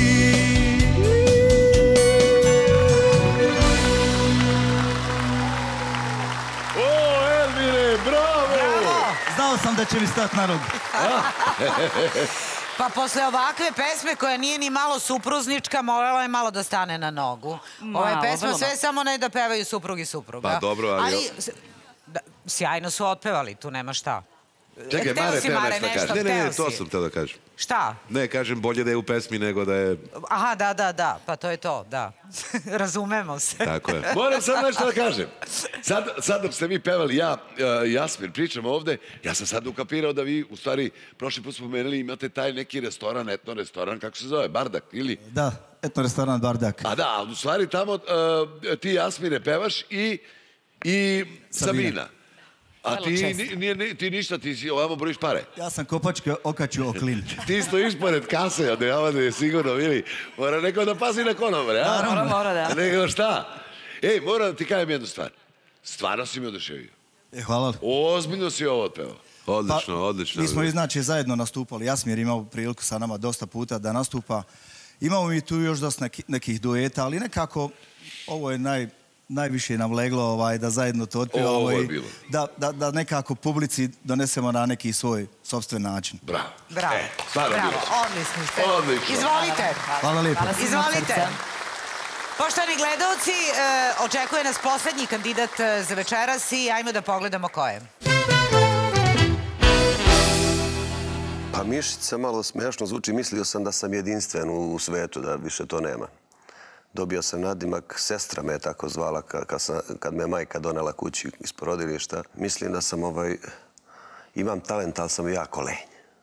O, Elvire, bravo! Znao sam da će mi stati na rog. Pa posle ovakve pesme koja nije ni malo supruznička, morala je malo da stane na nogu. Ove pesme sve samo ne da pevaju suprug i supruga. Pa dobro, ali... Sjajno su otpevali, tu nema šta. Čekaj, Mare, teo nešto da kažem. Ne, ne, ne, to sam teo da kažem. Šta? Ne, kažem, bolje da je u pesmi nego da je... Aha, da, da, da, pa to je to, da. Razumemo se. Tako je. Moram sad nešto da kažem. Sad dok ste vi pevali, ja i Asmir pričam ovde, ja sam sad ukapirao da vi, u stvari, prošli put spomenuli, imate taj neki restoran, etno restoran, kako se zove, Bardak, ili? Da, etno restoran Bardak. A da, u stvari tamo ti, Asmire, pevaš i Sabina. A ti ništa, ti si ovamo brojiš pare. Ja sam kopačke okačio oklin. Ti stojiš pored kase, od javade je sigurno, vidi. Mora neko da pazi na konobre, a? Mora, mora, da. Nego šta? Ej, moram da ti kajem jednu stvar. Stvarno si mi oduševio. E, hvala. Ozbiljno si ovo otpeo. Odlično, odlično. Mi smo inače zajedno nastupali. Jasmir imao priliku sa nama dosta puta da nastupa. Imamo mi tu još dosta nekih dueta, ali nekako ovo je naj... najviše nam leglo da zajedno to otpevamo i da nekako publici donesemo na neki svoj sopstven način. Bravo. Bravo. Bravo. Odlični ste. Izvolite. Hvala lijepo. Izvolite. Poštovani gledalci, očekuje nas poslednji kandidat za večeras i ajmo da pogledamo ko je. Pa Mišica malo smešno zvuči. Mislio sam da sam jedinstven u svetu, da više to nema. Dobio sam nadimak, sestra me je tako zvala kad me majka donela kući iz porodilišta. Mislim da sam ovaj, imam talent, ali sam jako lenj.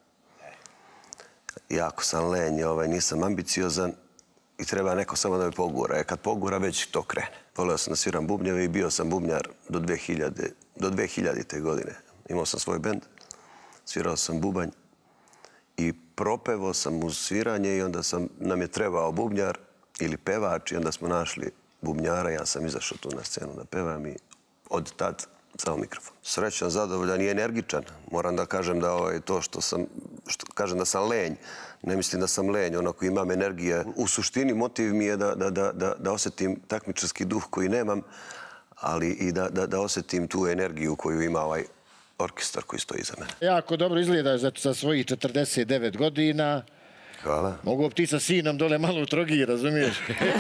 Jako sam lenj, nisam ambiciozan i treba neko samo da me pogura. Kad pogura, već to krene. Voleo sam da sviram bubnjeve i bio sam bubnjar do dve hiljadite godine. Imao sam svoj bend, svirao sam bubanj i propevao sam uz sviranje i onda nam je trebao bubnjar ili pevač i onda smo našli bubnjara, ja sam izašao tu na scenu da pevam i od tad samo mikrofon. Srećan, zadovoljan i energičan. Moram da kažem da to što sam, kažem da sam lenj, ne mislim da sam lenj, onako imam energije. U suštini motiv mi je da osjetim takmičarski duh koji nemam, ali i da osjetim tu energiju koju ima ovaj orkestar koji stoji iza mene. Jako dobro izgledaš za svojih četrdeset devet godina. Hvala. Mogu ti sa sinom dole malo u Trogir, razumiješ?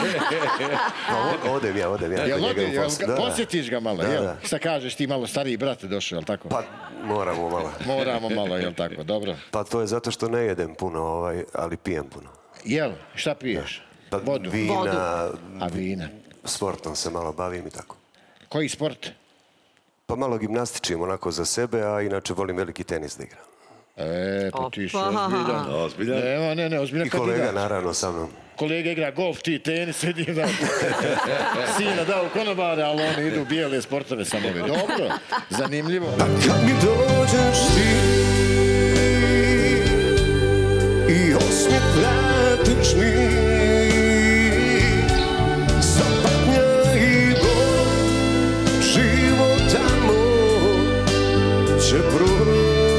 Odem ja, odem ja. Posjetiš ga malo, jel? Šta kažeš, ti malo stariji brat je došao, jel tako? Pa moramo malo. Moramo malo, jel tako, dobro. Pa to je zato što ne jedem puno, ali pijem puno. Jel? Šta piješ? Vodu? Vina. A vina? Sportom se malo bavim i tako. Koji sport? Pa malo gimnastičim onako za sebe, a inače volim veliki tenis da igram. E, pa ti si ozbiljan. Ozbiljan? Ne, ne, ne, ozbiljan kandidat. I kolega, naravno, sa mnom. Kolega igra golf, ti tenis, vidim da sina dao konobare, ali oni idu bijele sportove sa nove. Dobro, zanimljivo. A kad mi dođeš ti i osmijeh vratiš mi, sva patnja i bol života moj će proći.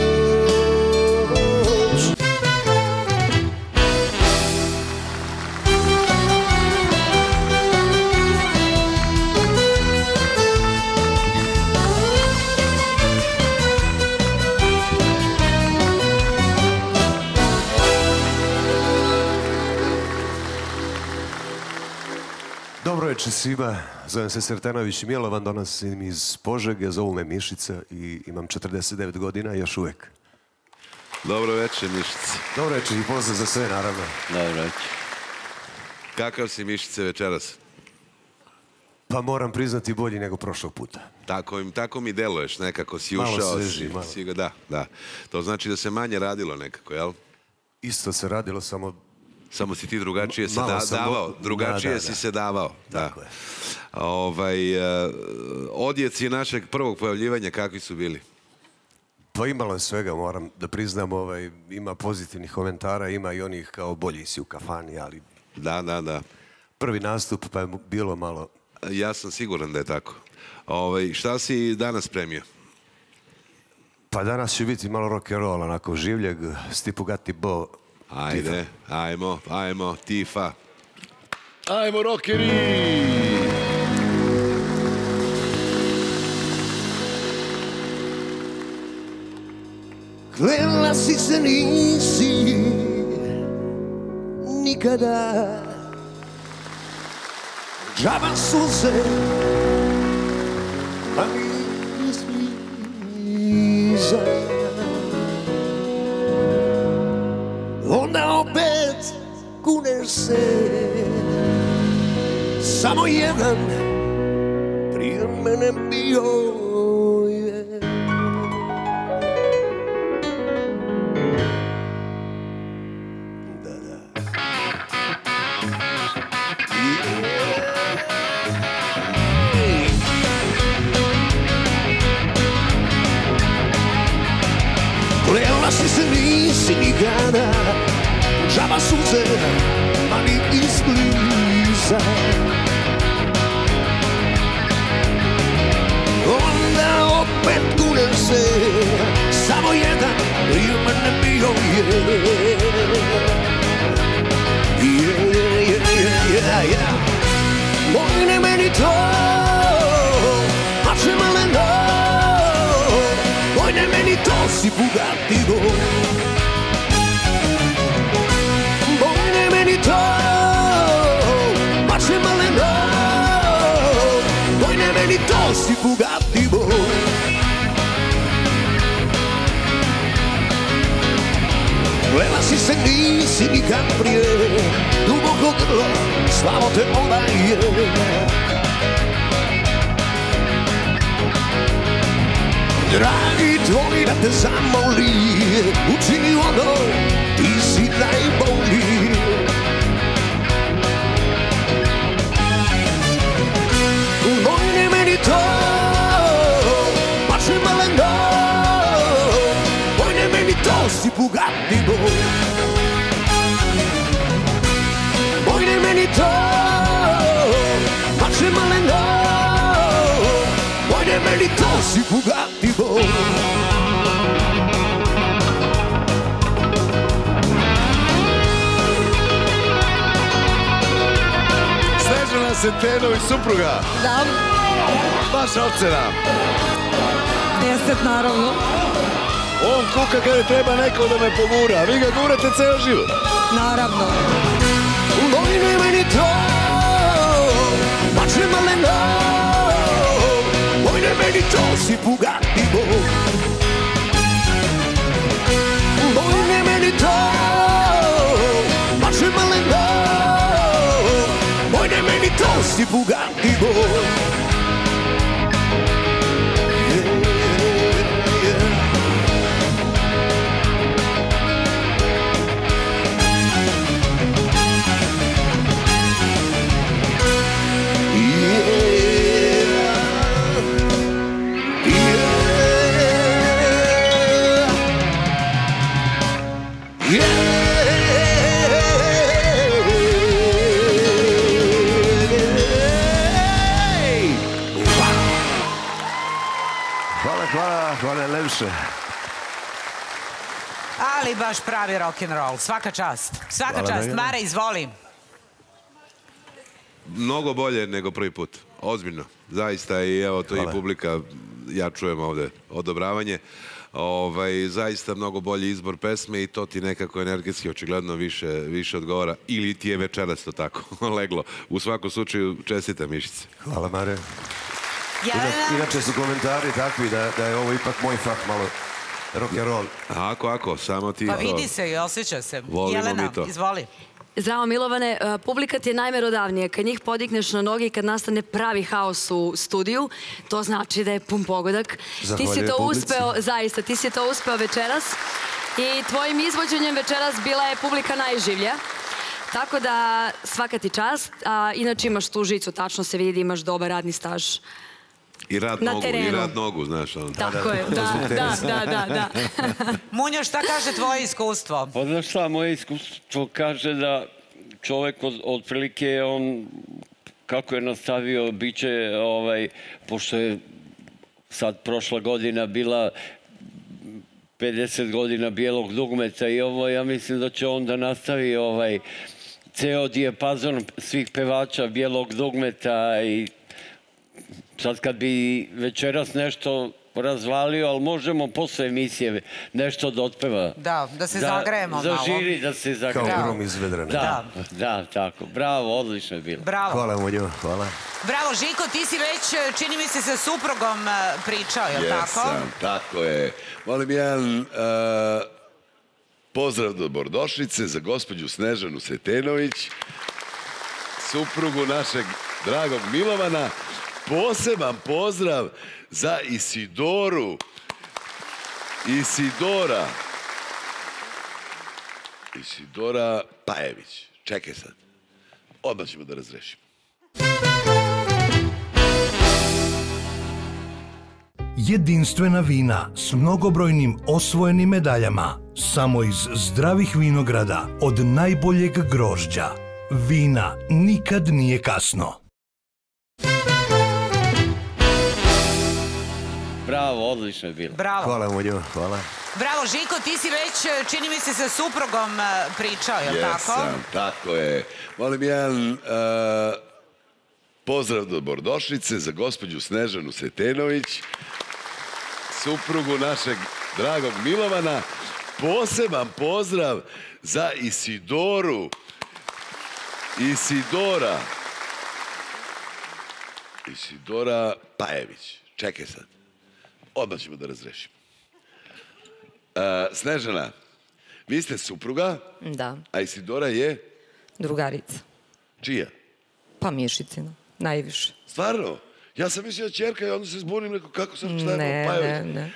Dobro večer svima, zovem se Sretenović Milovan, dolazim iz Požege, zovu me Mišica i imam četrdeset devet godina i još uvek. Dobro večer, Mišice. Dobro večer i pozdrav za sve, naravno. Dobro večer. Kakav si, Mišice, večeras? Pa moram priznati bolji nego prošlog puta. Tako mi deluješ, nekako si ušao. Malo sveži, malo. Da, da. To znači da se manje radilo nekako, jel? Isto se radilo, samo... Samo si ti drugačije se davao. Drugačije si se davao. Tako je. Odjeci našeg prvog pojavljivanja, kakvi su bili? Pa imalo je svega, moram da priznam, ima pozitivnih komentara, ima i onih kao bolji si u kafani, ali... Da, da, da. Prvi nastup pa je bilo malo... Ja sam siguran da je tako. Šta si danas spremio? Pa danas će biti malo rock'n'roll, onako življeg, Stipu Gatti Bo. Ajde, ajmo, ajmo, Tifa. Ajmo, rockeri! Klela si se nisi nikada, džaba suze, a mi smiza. Onda opet kuneš se, samo jedan prije mene bio je. Da, da. nisi nikada, džaba suze, ma ni izbliza. Onda opet kunem se, samo jedan prije mene bio je. Yeah, yeah, yeah, yeah, yeah. Mojne meni to, mače maleno, mojne meni to si Bugatti. Mojne meni to, mače maleno, mojne meni to si Bugatti. Gledala si se, nisi nikad prije, duboko grlo, slavo te onda je. Dragi tvoj da te zamoli, učini ono, ti si najbolji. Mojne meni to, mače maleno, mojne meni to si Bugatti boy. Mojne meni to, mače maleno, mojne meni to si Bugatti boy. Snežana Sentenović, supruga. Da. Vaša ocena. Deset, naravno. On kuka kada treba neko da me pogura, a vi ga gurate ceo život. Naravno. Mojne meni to, mače maleno, mojne meni to si Bugatti boy. Mojne meni to, mače maleno, mojne meni to si Bugatti boy. Hvala lepše. Ali baš pravi rock'n'roll. Svaka čast. Svaka čast. Mare, izvoli. Mnogo bolje nego prvi put. Ozbiljno. Zaista i evo to i publika, ja čujem ovde odobravanje. Zaista mnogo bolji izbor pesme i to ti nekako energetski očigledno više odgovara. Ili ti je večeras to tako leglo. U svakom slučaju čestite Mišice. Hvala Mare. Inače su komentari takvi da je ovo ipak moj fah, malo rock'n'roll. Ako, ako, samo ti... Pa vidi se i osjeća se. Jelena, izvoli. Zdravo Milovane, publika ti je najmerodavnija. Kad njih podigneš na noge i kad nastane pravi haos u studiju, to znači da je pun pogodak. Ti si to uspeo, zaista, ti si to uspeo večeras i tvojim izvođenjem večeras bila je publika najživlja. Tako da svaka ti čast, a inače imaš tu žicu, tačno se vidi da imaš dobar radni staž. I rad nogu, i rad nogu, znaš. Tako je, da, da, da, da. Munjo, šta kaže tvoje iskustvo? Pa znaš šta, moje iskustvo kaže da čovek otprilike, on kako je nastavio, bit će, pošto je sad prošla godina bila pedeset godina bijelog dugmeta i ovo, ja mislim da će on da nastavi ceo dijapazon svih pevača bijelog dugmeta i sad kad bi večeras nešto razvalio, ali možemo posle emisije nešto da otpeva. Da, da se zagrejemo malo. Za žiri da se zagrejemo. Kao grom iz vedrena. Da, da, tako. Bravo, odlično je bilo. Bravo. Hvala Munjo, hvala. Bravo, Žiko, ti si već, čini mi se, sa suprugom pričao, je li tako? Jesam, tako je. Molim jedan pozdrav do Bordošnice za gospođu Snežanu Sentenović, suprugu našeg dragog Milovana. Poseban pozdrav za Isidoru. Isidora. Isidora Pajević. Čekaj sad. Odmah ćemo da razrešimo. Jedinstvena vina s mnogobrojnim osvojenim medaljama. samo iz zdravih vinograda od najboljeg grožđa. Vina nikad nije kasno. Bravo, odlično je bilo. Bravo. Hvala Munjo, hvala. Bravo, Žiko, ti si već, čini mi se, sa suprugom pričao, je li tako? Jesam, tako je. Molim jedan pozdrav do dobrodošlice za gospođu Snežanu Sretenović, suprugu našeg dragog Milovana. Poseban pozdrav za Isidoru. Isidora. Isidora Pajević. Čekaj sad. Odmah ćemo da razrešimo. Snežana, vi ste supruga, Da, a Isidora je drugarica. čija? Pa Mišicina, najviše. Stvarno? Ja sam mislio čerka i onda se zbunim, neko kako sam šta je Ne, Pajević. ne, ne.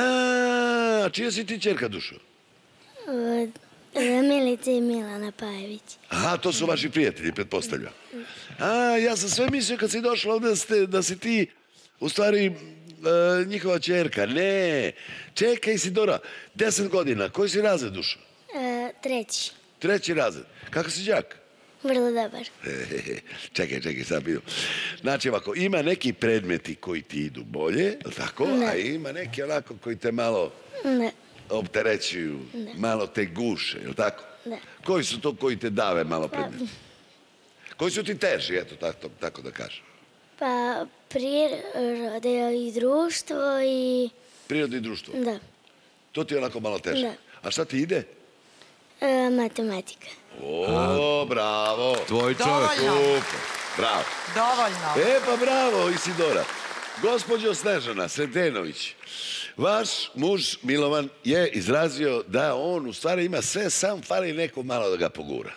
A, čija si ti čerka, Dušo? Od Milice i Milana Pajević. Aha, to su vaši prijatelji, pretpostavljam. A, ja sam sve mislio kad si došla ovde da, ste, da si ti, u stvari, e, njihova čerka. Ne, čekaj Isidora, deset godina. Koji si razred, Dušo? E, treći. Treći razred. Kako si đak? Vrlo dobar. Čekaj, čekaj, sad vidim. Znači, ovako, ima neki predmeti koji ti idu bolje, je li tako? Ne. A ima neki onako koji te malo Ne, opterećuju, Ne. malo te guše, je li tako? ne. Koji su to koji te dave malo Pa, predmeti? Koji su ti teži, eto, tako, tako da kažem? pa priroda i društvo i... Priroda i društvo. Da. To ti je onako malo teže. Da. A šta ti ide? E, matematika. O, bravo. Tvoj čovjek. Super, bravo. Dovoljno. E, pa bravo, Isidora. Gospođo Snežana Sretenović, vaš muž Milovan je izrazio da on u stvari ima sve, sam fali neko malo da ga pogura.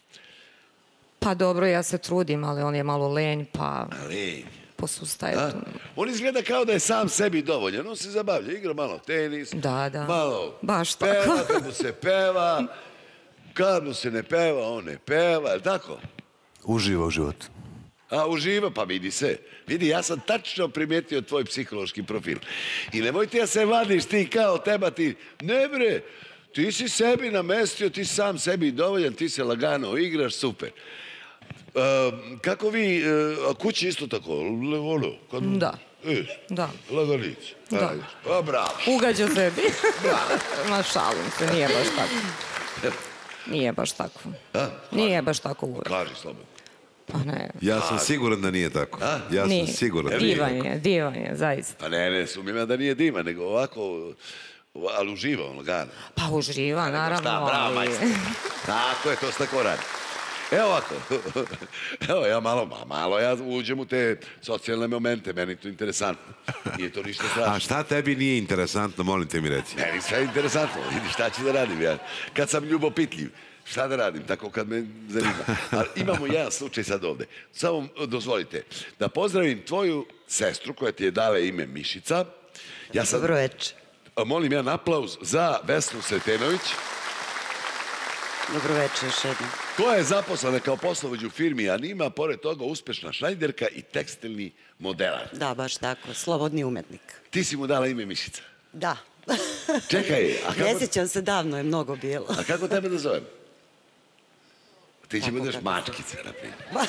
Pa dobro, ja se trudim, ali on je malo lenj, pa Lenj. posustaje A? tu. On izgleda kao da je sam sebi dovoljan. On se zabavlja, igra malo tenis, Da, da. malo Baš peva, tako. kad mu se peva, kad mu se ne peva, on ne peva, je li tako? Uživa u životu. A uživa, pa vidi se. Vidi, ja sam tačno primijetio tvoj psihološki profil. I nemoj ti ja se vadiš ti kao teba ti. Ne bre, ti si sebi namestio, ti si sam sebi dovoljan, ti se lagano igraš, super. E, kako vi, e, a kući isto tako? Le, ono, kad... Da. E, Da. lagalice. Da. Ajde. A, bravo. Ugađa sebi. Ma šalim se, nije baš tako. Nije baš tako. A? Nije baš tako uvek. Kaži slobodno. Pa ne. Ja sam siguran da nije tako. Ja sam Nije. siguran da nije Divan tako. je, divan je, zaista. Pa ne, ne, sumnjam ja da nije dima, nego ovako, ali uživa on lagano. Pa uživa, naravno. Šta, bravo, ali- majstor. Tako je, to se tako radi. Evo ovako, evo ja malo, ma- malo ja uđem u te socijalne momente, meni je to interesantno. Nije to ništa strašno. A šta tebi nije interesantno, molim te mi reci. Meni sve je interesantno, vidi šta ću da radim ja. Kad sam ljubopitljiv, šta da radim, tako kad me zanima. Ali imamo jedan slučaj sad ovde. Samo dozvolite da pozdravim tvoju sestru koja ti je dala ime Mišica. Ja sad, Dobro večer. molim jedan aplauz za Vesnu Sretenović, Dobro večer još jednom. koja je zaposlena kao poslovođa u firmi Anima, pored toga uspešna šnajderka i tekstilni modelar. Da, baš tako. Slobodni umetnik. Ti si mu dala ime Mišica. Da. Čekaj, a Ne kako, sjećam se, davno je mnogo bilo. a kako tebe da zovem? Ti će budeš mačkica, na primjer.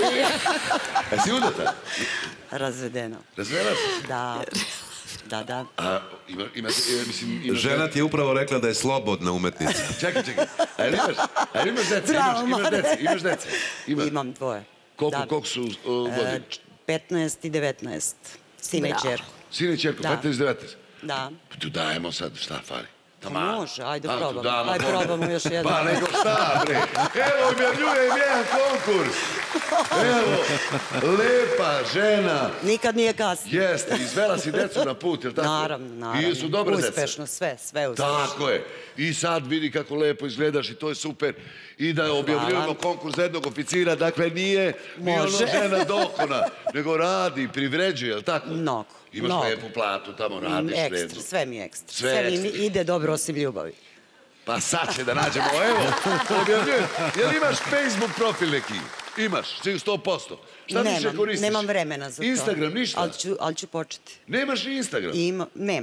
Jesi udata? Razvedeno. Razvela si? Da. Da, da. A, ima, ima, ima, mislim, ima Žena ti je upravo rekla da je slobodna umetnica. Čekaj, čekaj. A jel imaš, a jel imaš dece? Bravo, Imaš, imaš Mare. dece? Imaš dece? Ima. Imam dvoje. Koliko, Da. koliko su uh, godina? E, petnaest i devetnaest. Sine i Bravo. čerku. Sine i čerku, Da. petnaest devetnaest. Da. Tu dajemo sad, šta fali? Pa može, ajde A, tu probamo. damo Ajde konkurs. probamo još jednom. Pa nego šta, bre? Evo, objavljujem jedan konkurs. Evo, lepa žena. Nikad nije kasno. Jeste, izvela si decu na put, jel tako? Naravno, naravno. I su dobre deca. Uspešno, sve, sve uspešno. Tako je. I sad vidi kako lepo izgledaš i to je super. I da objavljujemo Hvala. konkurs za jednog oficira. Dakle, nije ni ono Može. žena dokona, nego radi, privređuje, jel tako? Mnogo. Imaš mnogo. lepu platu, tamo radiš Ekstra, redno. sve mi je ekstra. Sve Sve, mi ekstra. ide dobro osim ljubavi. Pa sad će da nađemo, evo, objavljujem. Jel imaš Facebook profil neki? Imaš, svi sto posto. Šta više Nemam, koristiš? nemam vremena za to. Instagram, ništa? Ali ću, ali ću početi. Nemaš ni Instagram? Ima, nemam.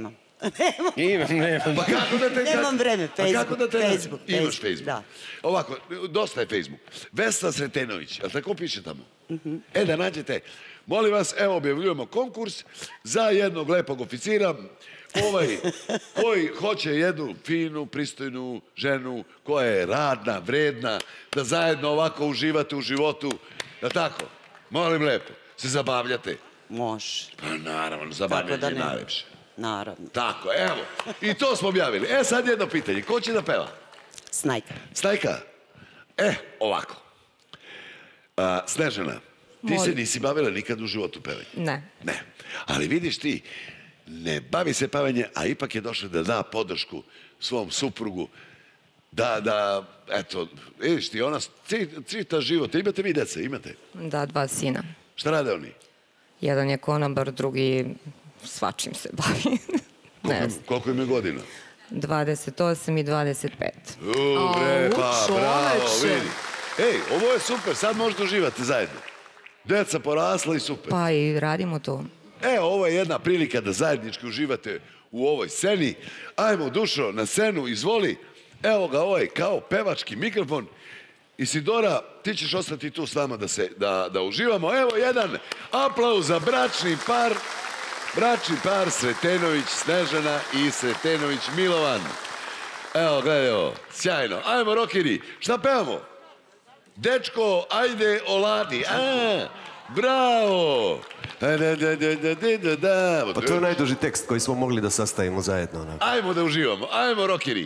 Imam, nemam. Pa kako da te... Nemam vreme, Facebook. Pa kako da te... Facebook, Imaš Facebook, Facebook. da. Ovako, dosta je Facebook. Vesna Sretenović, ali tako piše tamo? E, da nađete. Molim vas, evo objavljujemo konkurs za jednog lepog oficira, ovaj, koji hoće jednu finu, pristojnu ženu koja je radna, vredna, da zajedno ovako uživate u životu. Da tako? Molim lepo, se zabavljate. Može. Pa naravno, zabavljanje je najlepše. Naravno. Tako, evo. I to smo objavili. E, sad jedno pitanje. Ko će da peva? Snajka. Snajka? E, ovako. A, Snežana, ti se nisi bavila nikad u životu pevanjem? Ne. Ne. Ali vidiš ti, ne bavi se pevanjem, a ipak je došla da da podršku svom suprugu, da, da, eto, vidiš ti, ona cita život. Imate vi dece, imate? Da, dva sina. Šta rade oni? Jedan je konobar, drugi svačim se bavi. Koliko im je godina? dvadeset osam i dvadeset pet. Ubre, pa, bravo, vidi. Ej, ovo je super, sad možete uživati zajedno. Deca porasla i super. Pa i radimo to. Evo, ovo je jedna prilika da zajednički uživate u ovoj sceni. Ajmo, Dušo, na scenu, izvoli. Evo ga ovaj kao pevački mikrofon. Isidora, ti ćeš ostati tu s nama da, se, da, da uživamo. Evo jedan aplauz za bračni par. Bračni par Sretenović Snežana i Sretenović Milovan. Evo, gledaj ovo, sjajno. Ajmo, rokeri, šta pevamo? Dečko, ajde, oladi. A, bravo. Pa to je najduži tekst koji smo mogli da sastavimo zajedno. Ajmo da uživamo, ajmo, rokeri.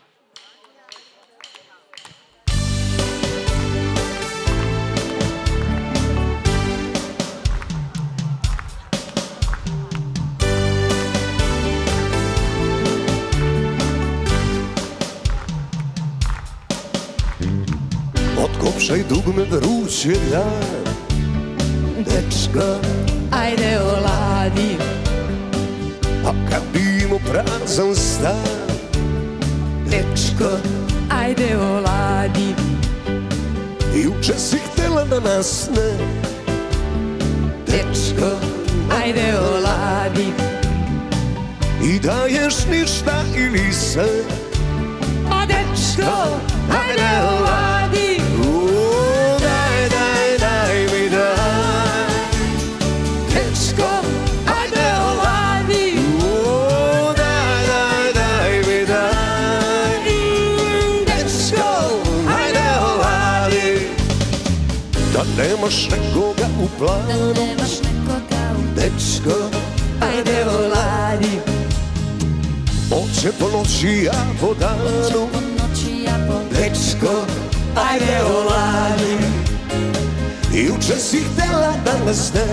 Otkopšaj dugme vruće dan, dečka, ajde oladi. A kad bi imao prazan stan, Dečko, ajde oladi. Juče si htela da nasne, Dečko, ajde oladi. I daješ ništa ili se, A dečko, ajde oladi. O, daj, daj, daj mi daj. Dečko, ajde oladi. O, daj, daj, daj mi daj. Dečko, ajde oladi. Da nemaš nekoga u planu, Dečko, ajde oladi. Oće po noći, ja po danu, Dečko, ajde oladi. Juče si htela da me zne,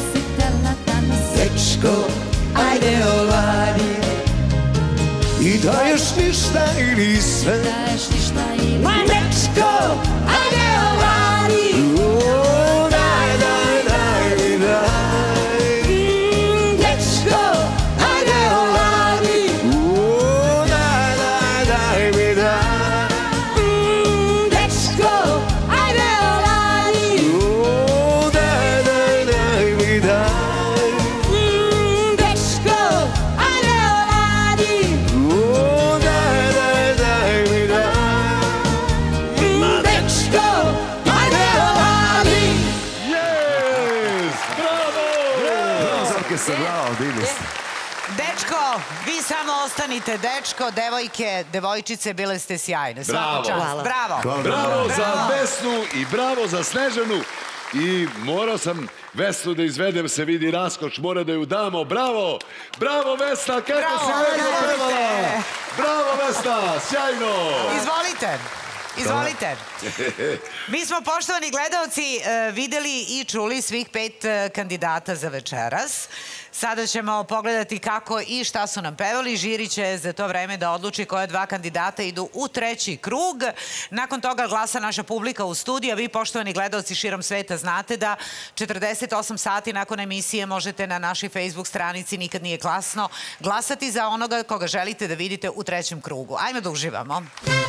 Dečko, ajde oladi. I daješ ništa ili sve, Ma dečko, ajde oladi. O, daj, daj, daj mi daj. Dečko, ajde oladi. O, daj, daj, daj mi daj. Dečko, ajde oladi. O, daj, daj, daj mi daj. Dečko, ajde oladi. O, daj, daj, daj mi daj. Dečko, ajde oladi. Yes! Bravo! Bravo, Zorke, bravo, divni ste. Dečko, vi samo ostanite. Dečko, devojke, devojčice, bile ste sjajne. Svaka Bravo. čast. Hvala. Bravo. Bravo za Vesnu i bravo za Snežanu. I morao sam Vesnu da izvedem, se vidi raskoč, mora da ju damo. Bravo! Bravo, Vesna, kako Bravo, si lepo izvolite. pevala! Bravo, Vesna, sjajno! Izvolite. Izvolite. Mi smo, poštovani gledalci, e, videli i čuli svih pet e, kandidata za večeras. Sada ćemo pogledati kako i šta su nam pevali. Žiri će za to vreme da odluči koje dva kandidata idu u treći krug. Nakon toga glasa naša publika u studiju. Vi, poštovani gledalci širom sveta, znate da četrdeset osam sati nakon emisije možete na našoj Facebook stranici Nikad nije klasno glasati za onoga koga želite da vidite u trećem krugu. Ajme da uživamo.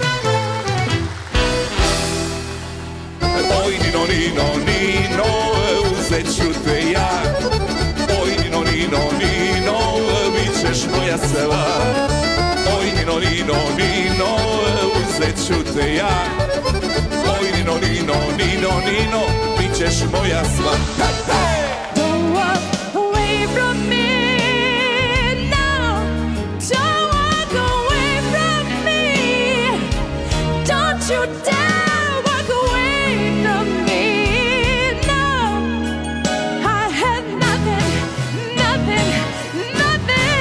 Oj, nino, nino, nino, uzet ću te ja. Oj, nino, nino, nino, bit će ćeš moja sva. Oj, Nino, Nino, Nino, uzet ću te ja. Oj, Nino, Nino, Nino, Nino, bit ćeš moja sva. Don't walk away from me now. Don't walk away from me. Don't you dare walk away from me now. I had nothing, nothing, nothing.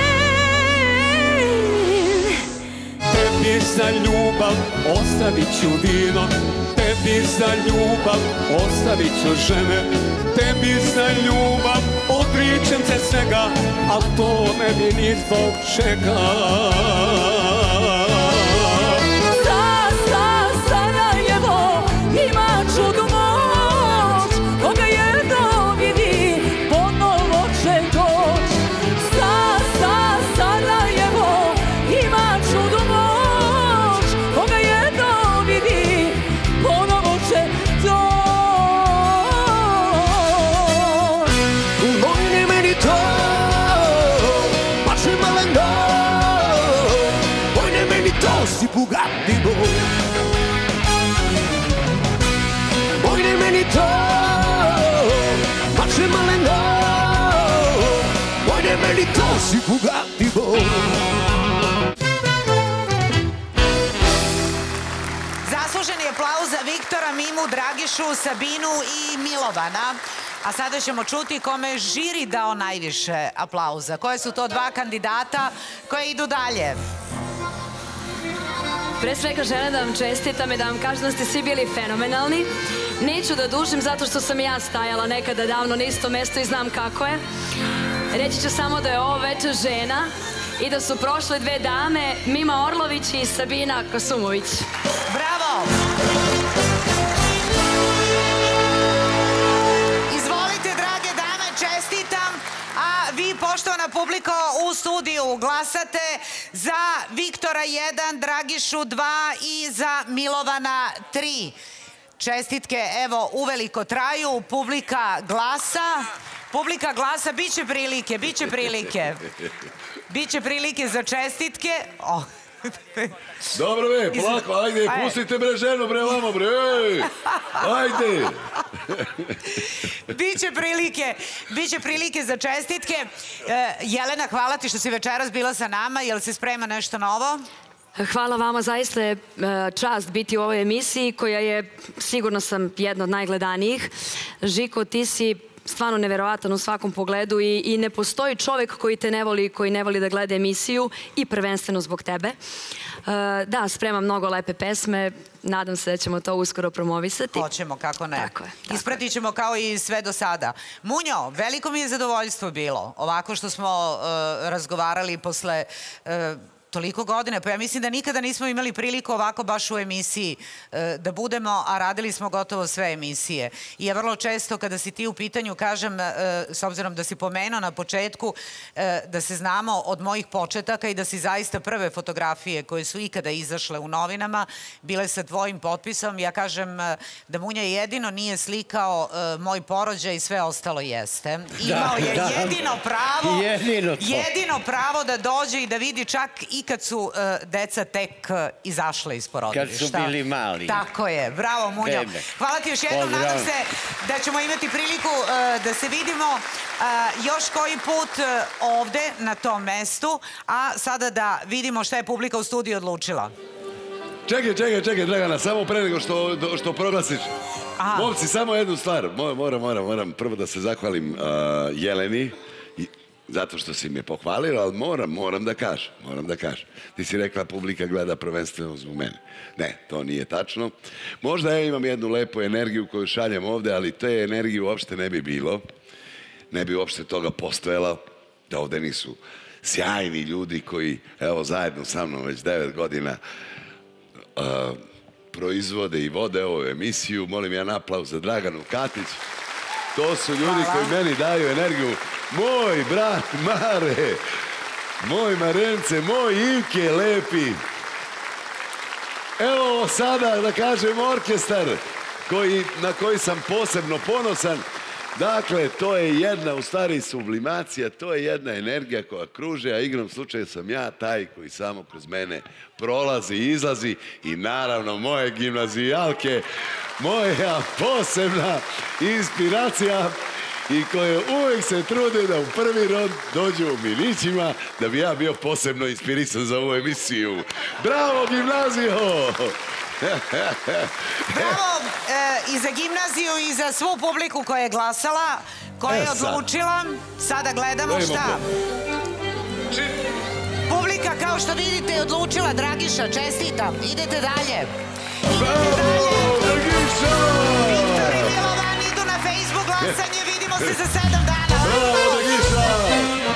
Tebi za ljubav ostavit ću vino, tebi za ljubav ostavit ću žene, tebi za ljubav odričem se svega, al to ne bi ni zbog čega. Za, za Sarajevo ima čudu moć, koga jedno vidi, ponovo će doć. Za, za Sarajevo ima čudu moć, koga jedno vidi, ponovo će doć. Vojne meni to, baš je maleno. Vojne meni to, si Bugatti boj. Vojne meni to, baš je maleno. Vojne meni to, si Bugatti boj. Zasluženi aplauz za Viktora, Mimu, Dragišu, Sabinu i Milovana. A sada ćemo čuti kome je žiri dao najviše aplauza. Koje su to dva kandidata koje idu dalje? Pre svega želim da vam čestitam i da vam kažem da ste svi bili fenomenalni. Neću da dužim zato što sam i ja stajala nekada davno na isto mesto i znam kako je. Reći ću samo da je ovo večer žena i da su prošle dve dame, Mima Orlović i Sabina Kosumović. Bravo! Izvolite, drage dame, čestitam. A vi, poštovana publiko, u studiju glasate za Viktora jedan, Dragišu dva i za Milovana tri. Čestitke, evo, uveliko traju, publika glasa. Publika glasa, bit će prilike, bit će prilike. Biće prilike za čestitke. Oh. Dobro, be, polako, ajde, pustite bre ženu, bre, vamo, bre, ej, ajde. Biće prilike, biće prilike za čestitke. Jelena, hvala ti što si večeras bila sa nama, jel se sprema nešto novo? Hvala vama, zaista je čast biti u ovoj emisiji koja je, sigurno sam, jedna od najgledanijih. Žiko, ti si stvarno neverovatan u svakom pogledu i ne postoji čovek koji te ne voli, koji ne voli da gleda emisiju i prvenstveno zbog tebe. Da, spremam mnogo lepe pesme, nadam se da ćemo to uskoro promovisati. Hoćemo, kako ne. Ispratit ćemo kao i sve do sada. Munjo, veliko mi je zadovoljstvo bilo, ovako što smo razgovarali posle toliko godine, pa ja mislim da nikada nismo imali priliku ovako baš u emisiji da budemo, a radili smo gotovo sve emisije. I ja vrlo često kada si ti u pitanju kažem, s obzirom da si pomenuo na početku, da se znamo od mojih početaka i da si zaista prve fotografije koje su ikada izašle u novinama bile sa tvojim potpisom. Ja kažem da Munja jedino nije slikao moj porođaj i sve ostalo jeste. Imao je jedino pravo, jedino pravo da dođe i da vidi čak i kad su deca tek izašle iz porodilišta. Kad su bili mali. Tako je. Bravo, Munjo. Hvala ti još jednom. Nadam se da ćemo imati priliku da se vidimo još koji put ovde, na tom mestu. A sada da vidimo šta je publika u studiju odlučila. Čekaj, čekaj, čekaj, Dragana, samo pre nego što proglasiš. Momci, samo jednu stvar. Moram, moram, moram prvo da se zahvalim Jeleni, zato što si me pohvalila, ali moram, moram da kažem, moram da kažem. Ti si rekla publika gleda prvenstveno zbog mene. Ne, to nije tačno. Možda ja imam jednu lepu energiju koju šaljem ovde, ali te energije uopšte ne bi bilo. Ne bi uopšte toga postojalo, da ovde nisu sjajni ljudi koji, evo, zajedno sa mnom već devet godina proizvode i vode ovu emisiju. Molim jedan aplauz za Draganu Katić. To su ljudi koji meni daju energiju. Moj brat Mare, moj Marence, moj Ivke lepi. Evo sada da kažem orkestar na koji sam posebno ponosan. Dakle, to je jedna, u stvari, sublimacija, to je jedna energija koja kruže, a igrom slučaja sam ja taj koji samo kroz mene prolazi i izlazi i naravno moje gimnazijalke, moja posebna inspiracija i koje uvijek se trude da u prvi rod dođu u mirićima da bi ja bio posebno inspirisan za ovu emisiju. Bravo, gimnazijo! Bravo i za gimnaziju i za svu publiku koja je glasala, koja je odlučila. Sada gledamo šta. Publika, kao što vidite, je odlučila. Dragiša, čestitam. Idete dalje. Idete dalje. Viktor i Milovan idu na Facebook glasanje. Vidimo se za sedam dana. Bravo, Dragiša!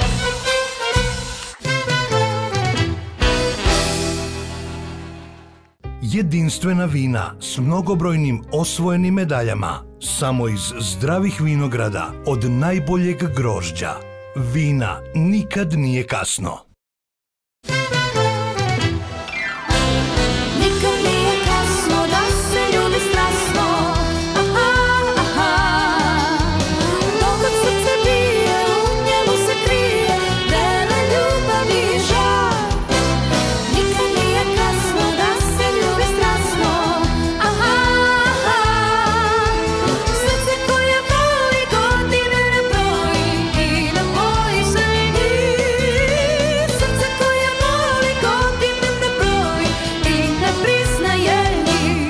Jedinstvena vina s mnogobrojnim osvojenim medaljama. Samo iz zdravih vinograda od najboljeg grožđa. Vina nikad nije kasno. Nikad nije kasno da se ljubi strasno. Aha, aha. Dok srce bije, u njemu se krije vreme ljubavi i žal. Nikad nije kasno da se ljubi strasno. Aha, aha. Srce koje voli godine ne broji i ne boji se njih. Srce koje voli godine ne broji i ne priznaje njih.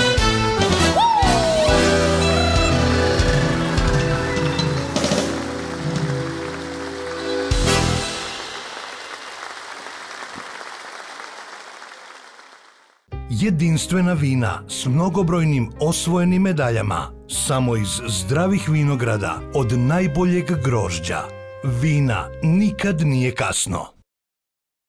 Jedinstvena vina s mnogobrojnim osvojenim medaljama. Samo iz zdravih vinograda od najboljeg grožđa. Vina nikad nije kasno.